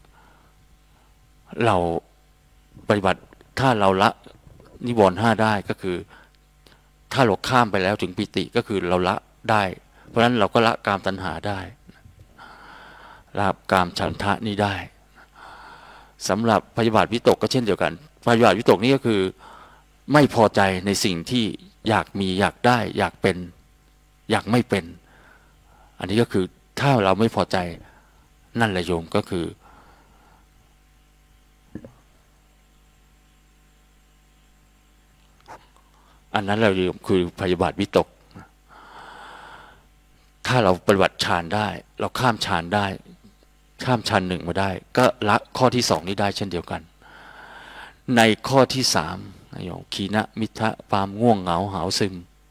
เราปฏิบัติถ้าเราละนิวรณ์ห้าได้ก็คือถ้าเราข้ามไปแล้วถึงปิติก็คือเราละได้เพราะฉะนั้นเราก็ละกามตัณหาได้ละกามฉันทะนี่ได้สำหรับพยาบาทวิตกก็เช่นเดียวกันพยาบาทวิตกนี่ก็คือไม่พอใจในสิ่งที่อยากมีอยากได้อยากเป็นอยากไม่เป็นอันนี้ก็คือถ้าเราไม่พอใจนั่นแหละโยมก็คืออันนั้นเราคือพยาบาทวิตกถ้าเราปฏิบัติฌานได้เราข้ามฌานได้ข้ามฌานหนึ่งมาได้ก็ละข้อที่สองนี้ได้เช่นเดียวกันในข้อที่สามโยมขีณมิทะความง่วงเหงาหาวซึม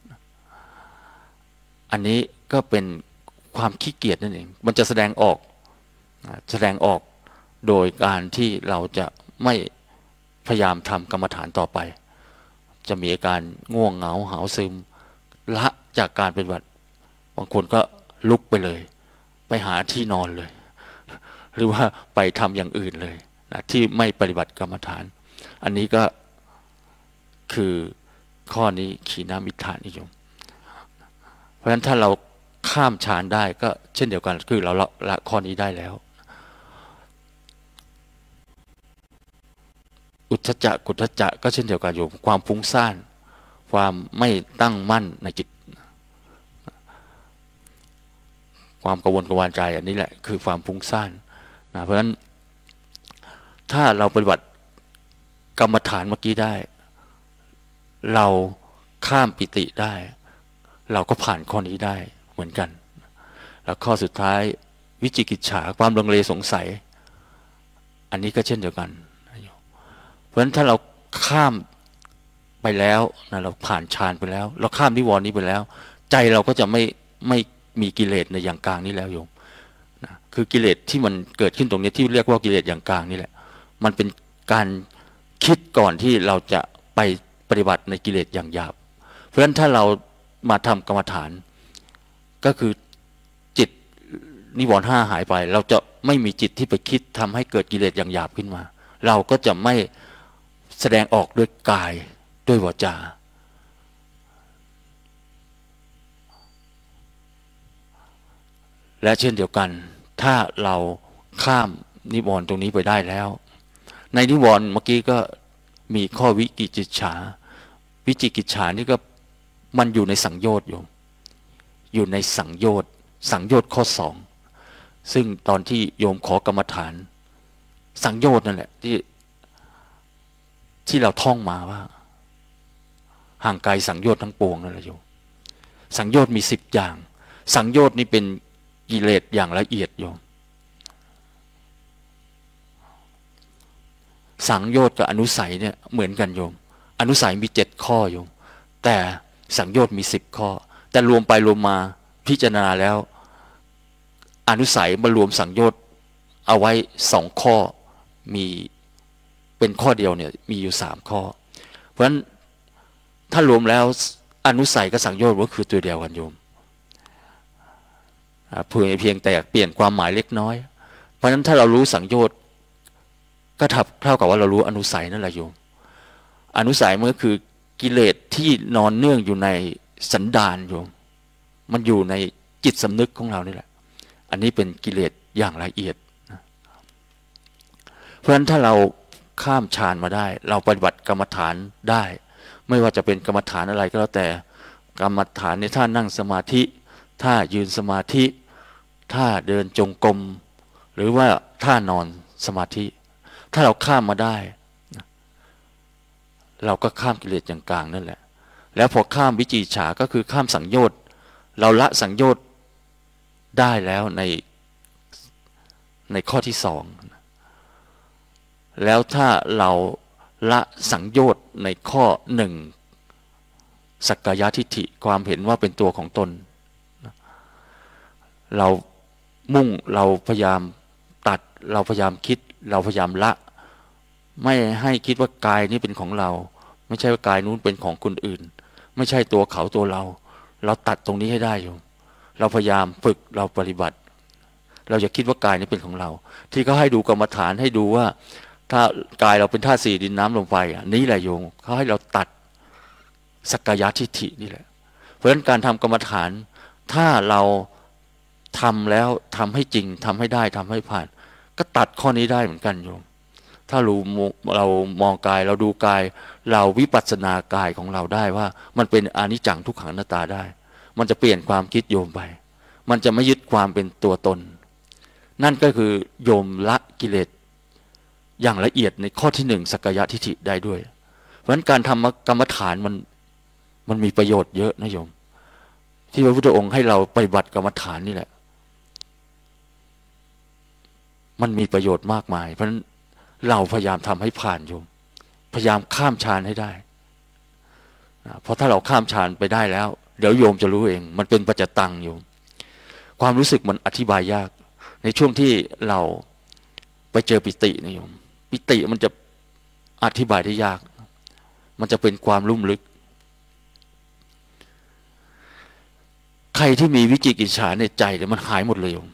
อันนี้ก็เป็นความขี้เกียจนั่นเองมันจะแสดงออกแสดงออกโดยการที่เราจะไม่พยายามทำกรรมฐานต่อไปจะมีอาการง่วงเหงาหาวซึมละจากการปฏิบัติบางคนก็ลุกไปเลยไปหาที่นอนเลยหรือว่าไปทำอย่างอื่นเลยนะที่ไม่ปฏิบัติกรรมฐานอันนี้ก็คือข้อนี้ขีณมิทธานิยมเพราะฉะนั้นถ้าเราข้ามฌานได้ก็เช่นเดียวกันคือเราละละข้อนี้ได้แล้วอุทธัจจะกุทธัจจะก็เช่นเดียวกันโยมความฟุ้งซ่านความไม่ตั้งมั่นในจิตความกังวลกังวลใจอันนี้แหละคือความฟุ้งซ่านนะเพราะฉะนั้นถ้าเราปฏิบัติกรรมฐานเมื่อกี้ได้เราข้ามปิติได้เราก็ผ่านข้อนี้ได้เหมือนกันแล้วข้อสุดท้ายวิจิกิจฉาความลังเลสงสัยอันนี้ก็เช่นเดียวกันเพราะฉะนั้นถ้าเราข้ามไปแล้วนะเราผ่านฌานไปแล้วเราข้ามนิวรณ์นี้ไปแล้วใจเราก็จะไม่ไม่มีกิเลสในอย่างกลางนี้แล้วโยมนะคือกิเลสที่มันเกิดขึ้นตรงนี้ที่เรียกว่ากิเลสอย่างกลางนี่แหละมันเป็นการคิดก่อนที่เราจะไปปฏิบัติในกิเลสอย่างหยาบเพราะฉะนั้นถ้าเรามาทำกรรมฐานก็คือจิตนิวรณ์ห้าหายไปเราจะไม่มีจิตที่ไปคิดทำให้เกิดกิเลสอย่างหยาบขึ้นมาเราก็จะไม่แสดงออกด้วยกายด้วยวาจาและเช่นเดียวกันถ้าเราข้ามนิวรณ์ตรงนี้ไปได้แล้วในนิวรณ์เมื่อกี้ก็มีข้อวิกิจิจฉาวิจิกิจฉานี่ก็มันอยู่ในสังโยชน์อยู่อยู่ในสังโยชน์สังโยชน์ข้อสองซึ่งตอนที่โยมขอกรรมฐานสังโยชน์นั่นแหละที่ที่เราท่องมาว่าห่างไกลสังโยชน์ทั้งปวงนั่นแหละโยมสังโยชน์มีสิบอย่างสังโยชน์นี่เป็นกิเลสอย่างละเอียดโยมสังโยชน์กับอนุสัยเนี่ยเหมือนกันโยมอนุสัยมีเจ็ดข้อโยมแต่สังโยชน์มีสิบข้อแต่รวมไปรวมมาพิจารณาแล้วอนุสัยมารวมสังโยชน์เอาไว้สองข้อมีเป็นข้อเดียวเนี่ยมีอยู่สามข้อเพราะฉะนั้นถ้ารวมแล้วอนุสัยกับสังโยชน์ก็คือตัวเดียวกันโยมเพียงเพียงแต่เปลี่ยนความหมายเล็กน้อยเพราะฉะนั้นถ้าเรารู้สังโยชน์ก็เท่ากับว่าเรารู้อนุสัยนั่นแหละโยมอนุสัยมันก็คือกิเลสที่นอนเนื่องอยู่ในสันดานโยมมันอยู่ในจิตสำนึกของเรานี่แหละอันนี้เป็นกิเลสอย่างละเอียดนะเพราะฉะนั้นถ้าเราข้ามฌานมาได้เราปฏิบัติกรรมฐานได้ไม่ว่าจะเป็นกรรมฐานอะไรก็แล้วแต่กรรมฐานในท่านั่งสมาธิท่ายืนสมาธิท่าเดินจงกรมหรือว่าท่านอนสมาธิถ้าเราข้ามมาได้เราก็ข้ามกิเลสอย่างกลางนั่นแหละแล้วพอข้ามวิจิกิจฉาก็คือข้ามสังโยชน์เราละสังโยชน์ได้แล้วในในข้อที่สองแล้วถ้าเราละสังโยชน์ในข้อหนึ่งสักกายทิฏฐิความเห็นว่าเป็นตัวของตนเรามุ่งเราพยายามตัดเราพยายามคิดเราพยายามละไม่ให้คิดว่ากายนี้เป็นของเราไม่ใช่ว่ากายนู้นเป็นของคนอื่นไม่ใช่ตัวเขาตัวเราเราตัดตรงนี้ให้ได้โยมเราพยายามฝึกเราปฏิบัติเราจะคิดว่ากายนี้เป็นของเราที่เขาให้ดูกรรมฐานให้ดูว่าถ้ากายเราเป็นธาตุสี่ดินน้ำลมไฟอ่ะนี่แหละโยมเขาให้เราตัดสักกายทิฏฐินี่แหละเพราะฉะนั้นการทำกรรมฐานถ้าเราทำแล้วทำให้จริงทำให้ได้ทำให้ผ่านก็ตัดข้อนี้ได้เหมือนกันโยมถ้าเราเรามองกายเราดูกายเราวิปัสสนากายของเราได้ว่ามันเป็นอนิจจังทุกขังอนัตตาได้มันจะเปลี่ยนความคิดโยมไปมันจะไม่ยึดความเป็นตัวตนนั่นก็คือโยมละกิเลสอย่างละเอียดในข้อที่หนึ่งสักกายทิฏฐิได้ด้วยเพราะฉะนั้นการทำกรรมฐานมันมันมีประโยชน์เยอะนะโยมที่พระพุทธองค์ให้เราปฏิบัติกรรมฐานนี่แหละมันมีประโยชน์มากมายเพราะฉะนั้นเราพยายามทำให้ผ่านโยมพยายามข้ามฌานให้ได้เพราะถ้าเราข้ามฌานไปได้แล้วเดี๋ยวโยมจะรู้เองมันเป็นปัจจตังโยมความรู้สึกมันอธิบายยากในช่วงที่เราไปเจอปิตินะโยมปิติมันจะอธิบายได้ยากมันจะเป็นความลุ่มลึกใครที่มีวิจิกิจฉาในใจเนี่ยมันหายหมดเลยโยม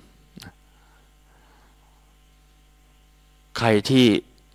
ใครที่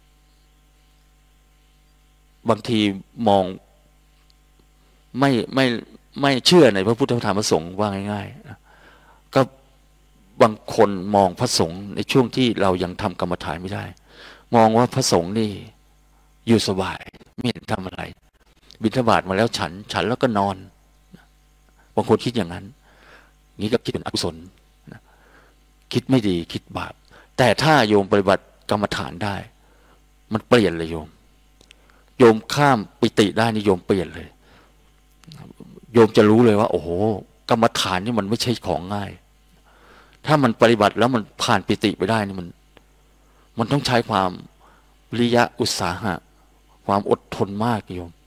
บางทีมองไม่ไม่ไม่เชื่อในพระพุทธธรรมพระสงฆ์ว่าง่ายๆก็บางคนมองพระสงฆ์ในช่วงที่เรายังทำกรรมฐานไม่ได้มองว่าพระสงฆ์นี่อยู่สบายไม่เห็นทำอะไรบิณฑบาตมาแล้วฉันฉันแล้วก็นอนบางคนคิดอย่างนั้นนี้ก็คิดเป็นอกุศลคิดไม่ดีคิดบาปแต่ถ้าโยมปฏิบัติกรรมฐานได้มันเปลี่ยนเลยโยมโยมข้ามปิติได้นี่โยมเปลี่ยนเลยโยมจะรู้เลยว่าโอ้โหกรรมฐานนี่มันไม่ใช่ของง่ายถ้ามันปฏิบัติแล้วมันผ่านปิติไปได้นี่มันมันต้องใช้ความวิริยะอุตสาหะความอดทนมากโยม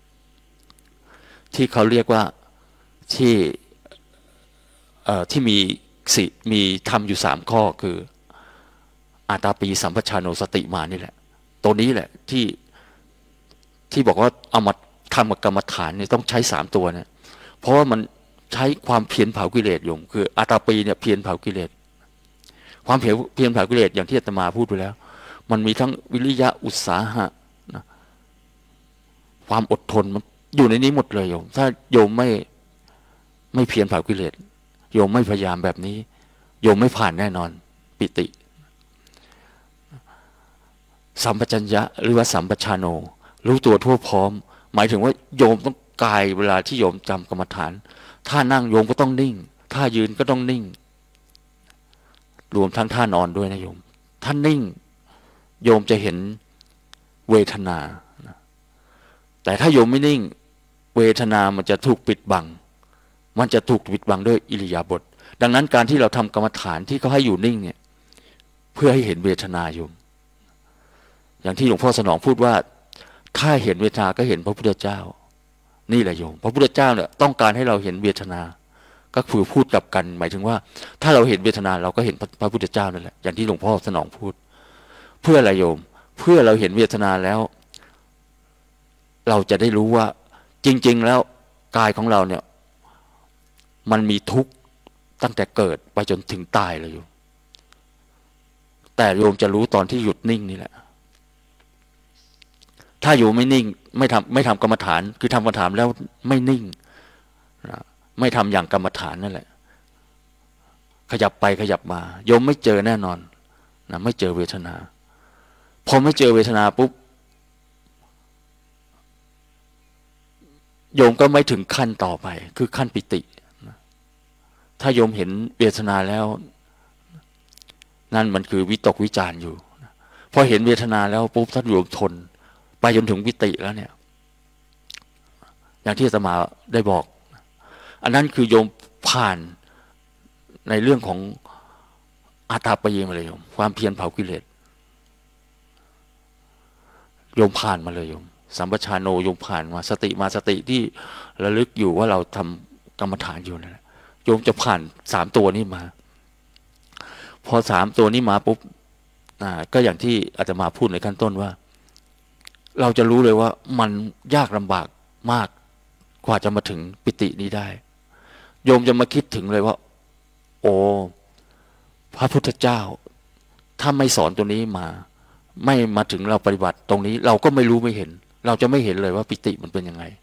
ที่เขาเรียกว่าที่เอ่อที่มีสิมีทำอยู่สามข้อคืออาตาปีสัมปชานโนสติมานี่แหละตัวนี้แหละที่ที่บอกว่าเอามาทำกับกรรมฐานเนี่ยต้องใช้สามตัวเนี่ยเพราะว่ามันใช้ความเพียรเผากิเลสโยมคืออาตาปีเนี่ยเพียรเผากิเลสความเพียรเพียรเผากิเลสอย่างที่อาตมาพูดไปแล้วมันมีทั้งวิริยะอุตสาหะนะความอดทนมันอยู่ในนี้หมดเลยโยมถ้าโยมไม่ไม่เพียรเผากิเลสโยมไม่พยายามแบบนี้โยมไม่ผ่านแน่นอนปิติสัมปชัญญะหรือว่าสัมปชานโนรู้ตัวทั่วพร้อมหมายถึงว่าโยมต้องกายเวลาที่โยมจำกรรมฐานท่านั่งโยมก็ต้องนิ่งท่ายืนก็ต้องนิ่งรวมทั้งท่านอนด้วยนะโยมท่านนิ่งโยมจะเห็นเวทนาแต่ถ้าโยมไม่นิ่งเวทนามันจะถูกปิดบังมันจะถูกปิดบังด้วยอิริยาบถดังนั้นการที่เราทำกรรมฐานที่เขาให้อยู่นิ่งเนี่ยเพื่อให้เห็นเวทนาโยมอย่างที่หลวงพ่อสนองพูดว่าถ้าเห็นเวทนาก็เห็นพระพุทธเจ้านี่แหละโยมพระพุทธเจ้าเนี่ยต้องการให้เราเห็นเวทนาก็คือพูดกลับกันหมายถึงว่าถ้าเราเห็นเวทนาเราก็เห็นพระพุทธเจ้านั่นแหละอย่างที่หลวงพ่อสนองพูดเพื่ออะไรโยมเพื่อเราเห็นเวทนาแล้วเราจะได้รู้ว่าจริงๆแล้วกายของเราเนี่ยมันมีทุกข์ตั้งแต่เกิดไปจนถึงตายเลยโยมแต่โยมจะรู้ตอนที่หยุดนิ่งนี่แหละถ้าอยู่ไม่นิ่งไม่ทำไม่ทำกรรมฐานคือทำกรรมฐานแล้วไม่นิ่งนะไม่ทำอย่างกรรมฐานนั่นแหละขยับไปขยับมาโยมไม่เจอแน่นอนนะไม่เจอเวทนาพอไม่เจอเวทนาปุ๊บโยมก็ไม่ถึงขั้นต่อไปคือขั้นปิตินะถ้าโยมเห็นเวทนาแล้วนั่นมันคือวิตกวิจารอยู่นะพอเห็นเวทนาแล้วปุ๊บท่านโยมทนไปจนถึงวิติแล้วเนี่ยอย่างที่อาตมาได้บอกอันนั้นคือโยมผ่านในเรื่องของอาตาปะเยมาเลยโยมความเพียรเผากิเลสโยมผ่านมาเลยโยมสัมปชานโนโยมผ่านมาสติมาสติที่ระลึกอยู่ว่าเราทำกรรมฐานอยู่นั่นแหละโยมจะผ่านสามตัวนี้มาพอสามตัวนี้มาปุ๊บอ่าก็อย่างที่อาตมาพูดในขั้นต้นว่าเราจะรู้เลยว่ามันยากลำบากมากกว่าจะมาถึงปิตินี้ได้โยมจะมาคิดถึงเลยว่าโอ้พระพุทธเจ้าถ้าไม่สอนตัวนี้มาไม่มาถึงเราปฏิบัติตรงนี้เราก็ไม่รู้ไม่เห็นเราจะไม่เห็นเลยว่าปิติมันเป็นยังไง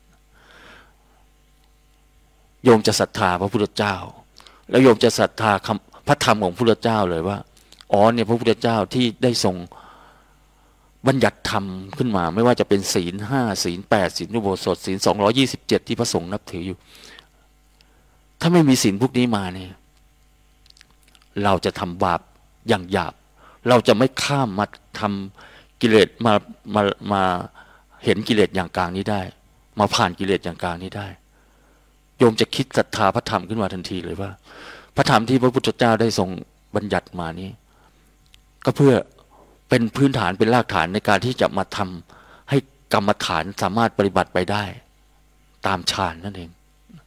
โยมจะศรัทธาพระพุทธเจ้าแล้วโยมจะศรัทธาคำพระธรรมของพระพุทธเจ้าเลยว่าอ๋อเนี่ยพระพุทธเจ้าที่ได้ทรงบัญญัติธรรมขึ้นมาไม่ว่าจะเป็นศีลห้าศีลแปดศีลอุโบสถศีลสองร้อยยี่สิบเจ็ดที่พระสงฆ์นับถืออยู่ถ้าไม่มีศีลพวกนี้มาเนี่ยเราจะทำบาปอย่างหยาบเราจะไม่ข้ามมาทำกิเลสมามามาเห็นกิเลสอย่างกลางนี้ได้มาผ่านกิเลสอย่างกลางนี้ได้โยมจะคิดศรัทธาพระธรรมขึ้นมาทันทีเลยว่าพระธรรมที่พระพุทธเจ้าได้ทรงบัญญัติมานี้ก็เพื่อเป็นพื้นฐานเป็นรากฐานในการที่จะมาทำให้กรรมฐานสามารถปฏิบัติไปได้ตามฌานนั่นเอง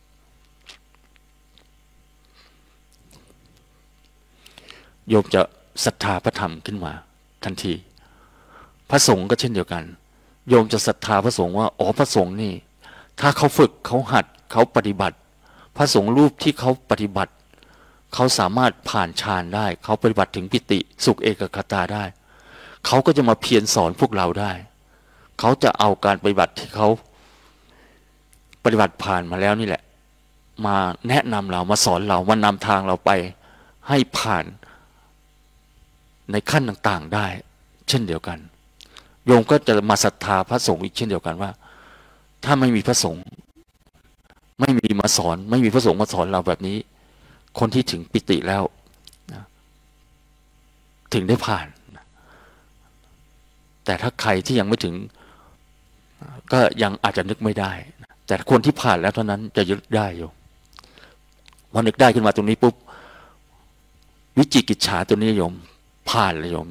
โยมจะศรัทธาพระธรรมขึ้นมาทันทีพระสงฆ์ก็เช่นเดียวกันโยมจะศรัทธาพระสงฆ์ว่าอ๋อพระสงฆ์นี่ถ้าเขาฝึกเขาหัดเขาปฏิบัติพระสงฆ์รูปที่เขาปฏิบัติเขาสามารถผ่านฌานได้เขาปฏิบัติถึงปิติสุขเอกคตาได้เขาก็จะมาเพียรสอนพวกเราได้เขาจะเอาการปฏิบัติที่เขาปฏิบัติผ่านมาแล้วนี่แหละมาแนะนำเรามาสอนเรามานำทางเราไปให้ผ่านในขั้นต่างๆได้เช่นเดียวกันโยมก็จะมาศรัทธาพระสงฆ์อีกเช่นเดียวกันว่าถ้าไม่มีพระสงฆ์ไม่มีมาสอนไม่มีพระสงฆ์มาสอนเราแบบนี้คนที่ถึงปิติแล้วนะถึงได้ผ่านนะแต่ถ้าใครที่ยังไม่ถึงก็ยังอาจจะนึกไม่ได้นะแต่คนที่ผ่านแล้วเท่านั้นจะยึดได้โยมพอนึกได้ขึ้นมาตรงนี้ปุ๊บวิจิกิจฉาตัวนี้โยมผ่านเลยโยม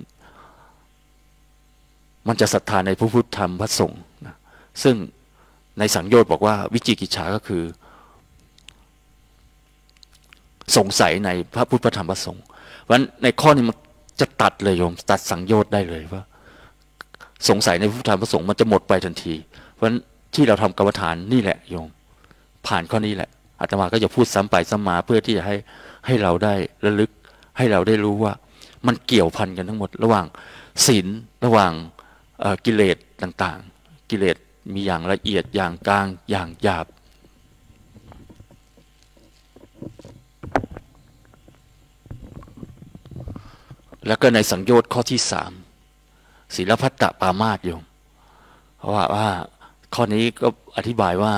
มันจะศรัทธาในพระพุทธธรรมพระสงฆ์นะซึ่งในสังโยชน์บอกว่าวิจิกิจฉาก็คือสงสัยในพระพุทธธรรมพระสงฆ์เพราะฉะนั้นในข้อนี้มันจะตัดเลยโยมตัดสังโยชน์ได้เลยว่าสงสัยในพระพุทธธรรมพระสงฆ์มันจะหมดไปทันทีเพราะฉะนั้นที่เราทำกรรมฐานนี่แหละโยมผ่านข้อนี้แหละอาตมาก็จะพูดซ้ำไปซ้ำมาเพื่อที่จะให้ให้เราได้ระลึกให้เราได้รู้ว่ามันเกี่ยวพันกันทั้งหมดระหว่างศีลระหว่างกิเลสต่างๆกิเลสมีอย่างละเอียดอย่างกลางอย่างหยาบแล้วก็ในสังโยชน์ข้อที่สามศีลพัตตปามาสโยมเพราะว่าว่าข้อนี้ก็อธิบายว่า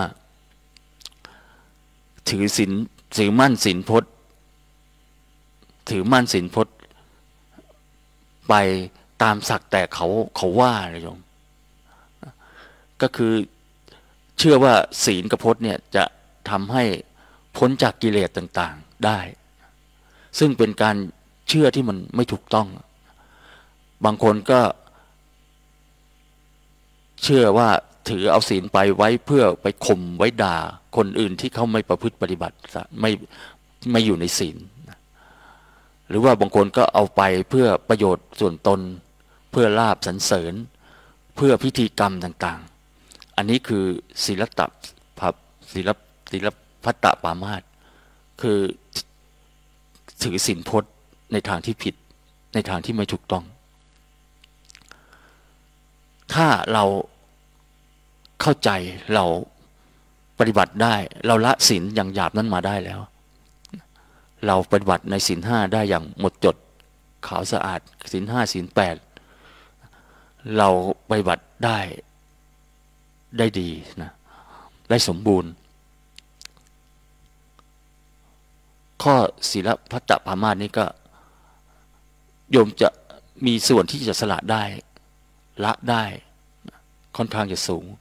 ถือศีลถือมั่นศีลพจน์ถือมั่นศีลพจน์ไปตามศักแต่เขาเขาว่าเลยโยมก็คือเชื่อว่าศีลกับพจน์เนี่ยจะทำให้พ้นจากกิเลสต่างๆได้ซึ่งเป็นการเชื่อที่มันไม่ถูกต้องบางคนก็เชื่อว่าถือเอาศีลไปไว้เพื่อไปข่มไว้ด่าคนอื่นที่เขาไม่ประพฤติปฏิบัติไม่ไม่อยู่ในศีลหรือว่าบางคนก็เอาไปเพื่อประโยชน์ส่วนตนเพื่อลาภสรรเสริญเพื่อพิธีกรรมต่างๆอันนี้คือศีลตับพับศีลศีลพัตตปามาสคือถือศีลพจน์ในทางที่ผิดในทางที่ไม่ถูกต้องถ้าเราเข้าใจเราปฏิบัติได้เราละศีลอย่างหยาบนั้นมาได้แล้วเราปฏิบัติในศีลห้าได้อย่างหมดจดขาวสะอาดศีลห้าศีลแปดเราปฏิบัติได้ได้ดีนะได้สมบูรณ์ข้อศีลพัตตปามาสนี้ก็โยมจะมีส่วนที่จะสละได้ละได้ค่อนข้างจะสูง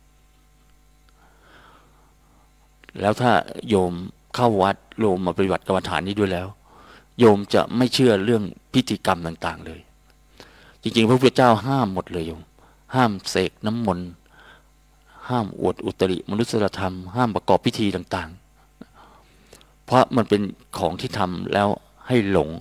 แล้วถ้าโยมเข้าวัดโยมมาปฏิบัติกรรมฐานนี้ด้วยแล้วโยมจะไม่เชื่อเรื่องพิธีกรรมต่างๆเลยจริงๆพระพุทธเจ้าห้ามหมดเลยโยมห้ามเสกน้ำมนต์ห้ามอวดอุตริมนุษยธรรมห้ามประกอบพิธีต่างๆเพราะมันเป็นของที่ทำแล้วให้หลง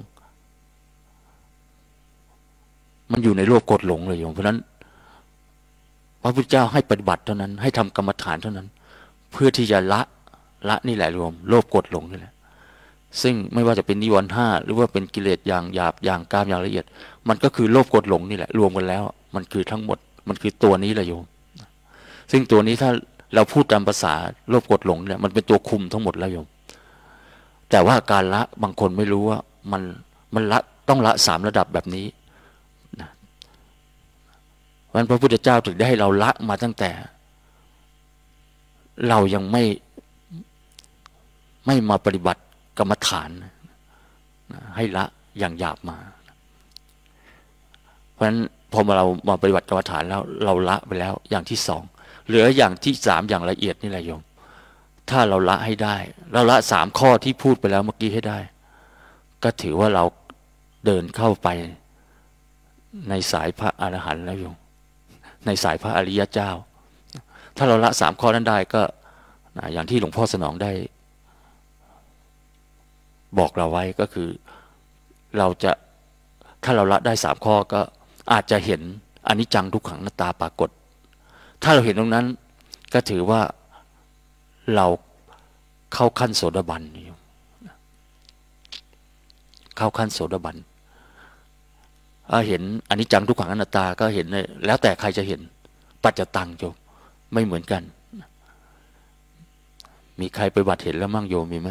มันอยู่ในโลกกดหลงเลยโยมเพราะนั้นพระพุทธเจ้าให้ปฏิบัติเท่านั้นให้ทำกรรมฐานเท่านั้นเพื่อที่จะละละนี่แหละรวมโลภกดหลงนี่แหละซึ่งไม่ว่าจะเป็นนิวรณ์ห้าหรือว่าเป็นกิเลสอย่างหยาบอย่างกามอย่างละเอียดมันก็คือโลภกดหลงนี่แหละรวมกันแล้วมันคือทั้งหมดมันคือตัวนี้แหละโยมซึ่งตัวนี้ถ้าเราพูดตามภาษาโลภกดหลงเนี่ยมันเป็นตัวคุมทั้งหมดแล้วโยมแต่ว่าการละบางคนไม่รู้ว่ามันมันละต้องละสามระดับแบบนี้วันพระพุทธเจ้าถึงได้ให้เราละมาตั้งแต่เรายังไม่ไม่มาปฏิบัติกรรมฐานให้ละอย่างหยาบมาเพราะฉะนั้นพอมาเรามาปฏิบัติกรรมฐานแล้วเราละไปแล้วอย่างที่สองเหลืออย่างที่สามอย่างละเอียดนี่แหละโยมถ้าเราละให้ได้เราละสามข้อที่พูดไปแล้วเมื่อกี้ให้ได้ก็ถือว่าเราเดินเข้าไปในสายพระอรหันต์แล้วโยมในสายพระอริยเจ้าถ้าเราละสามข้อนั้นได้ก็อย่างที่หลวงพ่อสนองได้บอกเราไว้ก็คือเราจะถ้าเราละได้สามข้อก็อาจจะเห็นอนิจจังทุกขังอนัตตาปรากฏถ้าเราเห็นตรงนั้นก็ถือว่าเราเข้าขั้นโสดาบันเข้าขั้นโสดาบันเห็นอนิจจังทุกขังอนัตตาก็เห็นแล้วแต่ใครจะเห็นปัจจตังโยมไม่เหมือนกันมีใครไปบัติเห็นแล้วมั่งโยมมีไหม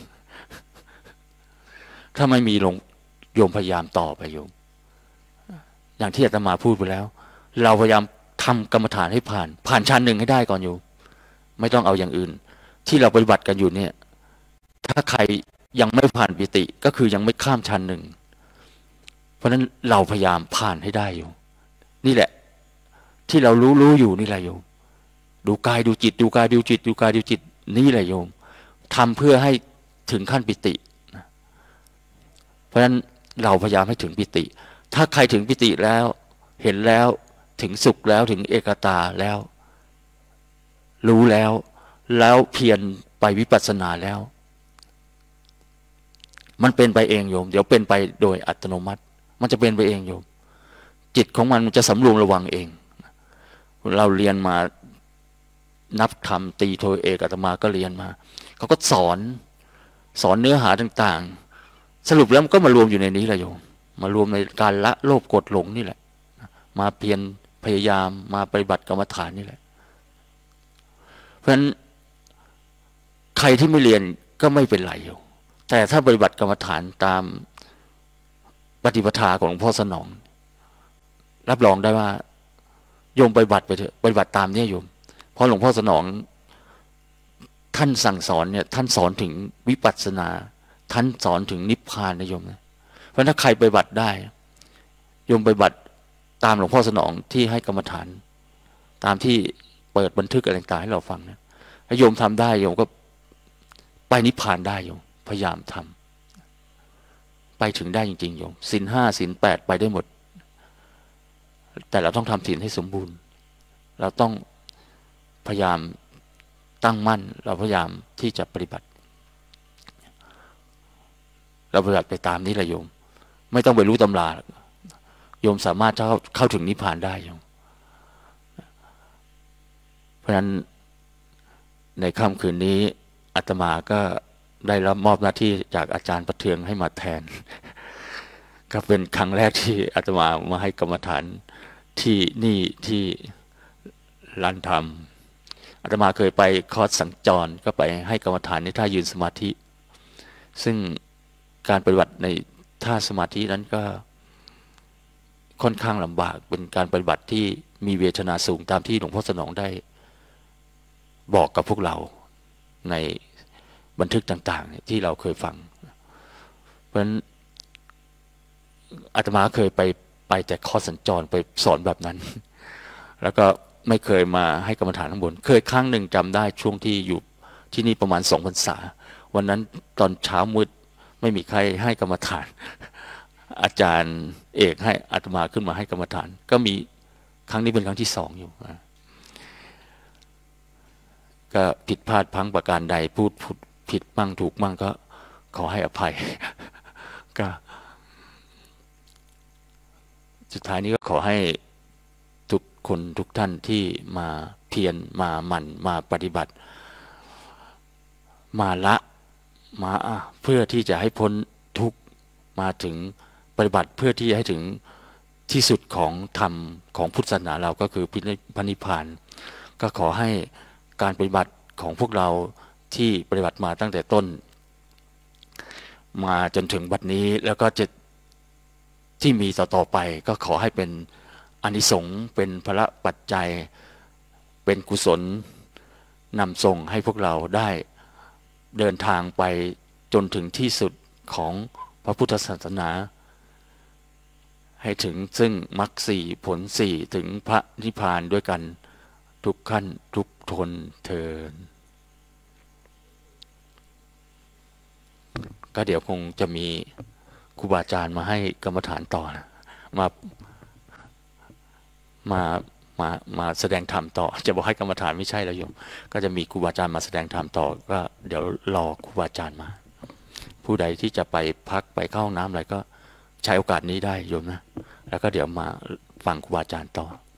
ถ้าไม่มีลงโยมพยายามต่อไปโยมอย่างที่อาตมาพูดไปแล้วเราพยายามทำกรรมฐานให้ผ่านผ่านชั้นหนึ่งให้ได้ก่อนโยมไม่ต้องเอาอย่างอื่นที่เราปฏิบัติกันอยู่เนี่ยถ้าใครยังไม่ผ่านปิติก็คือยังไม่ข้ามชั้นหนึ่งเพราะฉะนั้นเราพยายามผ่านให้ได้โยมนี่แหละที่เรารู้รู้อยู่นี่แหละโยมดูกายดูจิตดูกายดูจิตดูกายดูจิตนี่แหละโยมทำเพื่อให้ถึงขั้นปิติเพราะฉะนั้นเราพยายามให้ถึงปิติถ้าใครถึงปิติแล้วเห็นแล้วถึงสุขแล้วถึงเอกตาแล้วรู้แล้วแล้วเพียรไปวิปัสสนาแล้วมันเป็นไปเองโยมเดี๋ยวเป็นไปโดยอัตโนมัติมันจะเป็นไปเองโยมจิตของมันจะสำรวมระวังเองเราเรียนมานับธรรมตีโทเอกอาตมาก็เรียนมาเขาก็สอนสอนเนื้อหาต่างๆสรุปแล้วมันก็มารวมอยู่ในนี้แหละโยมมารวมในการละโลภโกรธหลงนี่แหละมาเพียรพยายามมาปฏิบัติกรรมฐานนี่แหละเพราะฉะนั้นใครที่ไม่เรียนก็ไม่เป็นไรโยมแต่ถ้าปฏิบัติกรรมฐานตามปฏิปทาของหลวงพ่อสนองรับรองได้ว่าโยมปฏิบัติไปเถอะปฏิบัติตามเนี่ยโยมเพราะหลวงพ่อสนองท่านสั่งสอนเนี่ยท่านสอนถึงวิปัสสนาท่านสอนถึงนิพพานนะโยมนะเพราะถ้าใครปฏิบัติได้โยมปฏิบัติตามหลวงพ่อสนองที่ให้กรรมฐานตามที่เปิดบันทึกอะไรต่างๆให้เราฟังนะถ้าโยมทำได้โยมก็ไปนิพพานได้โยมพยายามทำไปถึงได้จริงๆโยมศีลห้าศีลแปดไปได้หมดแต่เราต้องทำศีลให้สมบูรณ์เราต้องพยายามตั้งมั่นเราพยายามที่จะปฏิบัติเราปฏิบัติไปตามนี้แหละโยมไม่ต้องไปรู้ตำราโยมสามารถเข้าเข้าถึงนิพพานได้โยมเพราะฉะนั้นในค่ำคืนนี้อาตมาก็ได้รับมอบหน้าที่จากอาจารย์ประเทืองให้มาแทนก็เป็นครั้งแรกที่อาตมามาให้กรรมฐานที่นี่ที่ลานธรรมอาตมาเคยไปคอร์สสังจรก็ไปให้กรรมฐานในท่ายืนสมาธิซึ่งการปฏิบัติในท่าสมาธินั้นก็ค่อนข้างลำบากเป็นการปฏิบัติที่มีเวทนาสูงตามที่หลวงพ่อสนองได้บอกกับพวกเราในบันทึกต่างๆที่เราเคยฟังเพราะฉะนั้นอาตมาเคยไปไปแต่คอร์สสัญจรไปสอนแบบนั้นแล้วก็ไม่เคยมาให้กรรมฐานข้างบนเคยครั้งหนึ่งจำได้ช่วงที่อยู่ที่นี่ประมาณสองพรรษาวันนั้นตอนเช้ามืดไม่มีใครให้กรรมฐานอาจารย์เอกให้อาตมาขึ้นมาให้กรรมฐานก็มีครั้งนี้เป็นครั้งที่สองอยู่นะก็ผิดพลาดพังประการใดพูดผิดมั่งถูกมั่งก็ขอให้อภัย ก็สุดท้ายนี้ก็ขอให้ทุกคนทุกท่านที่มาเพียรมาหมั่นมาปฏิบัติมาละมาเพื่อที่จะให้พ้นทุกข์มาถึงปฏิบัติเพื่อที่จะให้ถึงที่สุดของธรรมของพุทธศาสนาเราก็คือพระนิพพานก็ขอให้การปฏิบัติของพวกเราที่ปฏิบัติมาตั้งแต่ต้นมาจนถึงบัดนี้แล้วก็จะที่มีต่อต่อไปก็ขอให้เป็นอานิสงส์เป็นพละปัจจัยเป็นกุศลนำส่งให้พวกเราได้เดินทางไปจนถึงที่สุดของพระพุทธศาสนาให้ถึงซึ่งมรรคสี่ผลสี่ถึงพระนิพพานด้วยกันทุกขั้นทุกทนเทินก็เดี๋ยวคงจะมีครูบาอาจารย์มาให้กรรมฐานต่อนะมามามามาแสดงธรรมต่อจะบอกให้กรรมฐานไม่ใช่แล้วโยมก็จะมีครูบาอาจารย์มาแสดงธรรมต่อก็เดี๋ยวรอครูบาอาจารย์มาผู้ใดที่จะไปพักไปเข้าห้องน้ำอะไรก็ใช้โอกาสนี้ได้โยมนะแล้วก็เดี๋ยวมาฟังครูบาอาจารย์ต่อ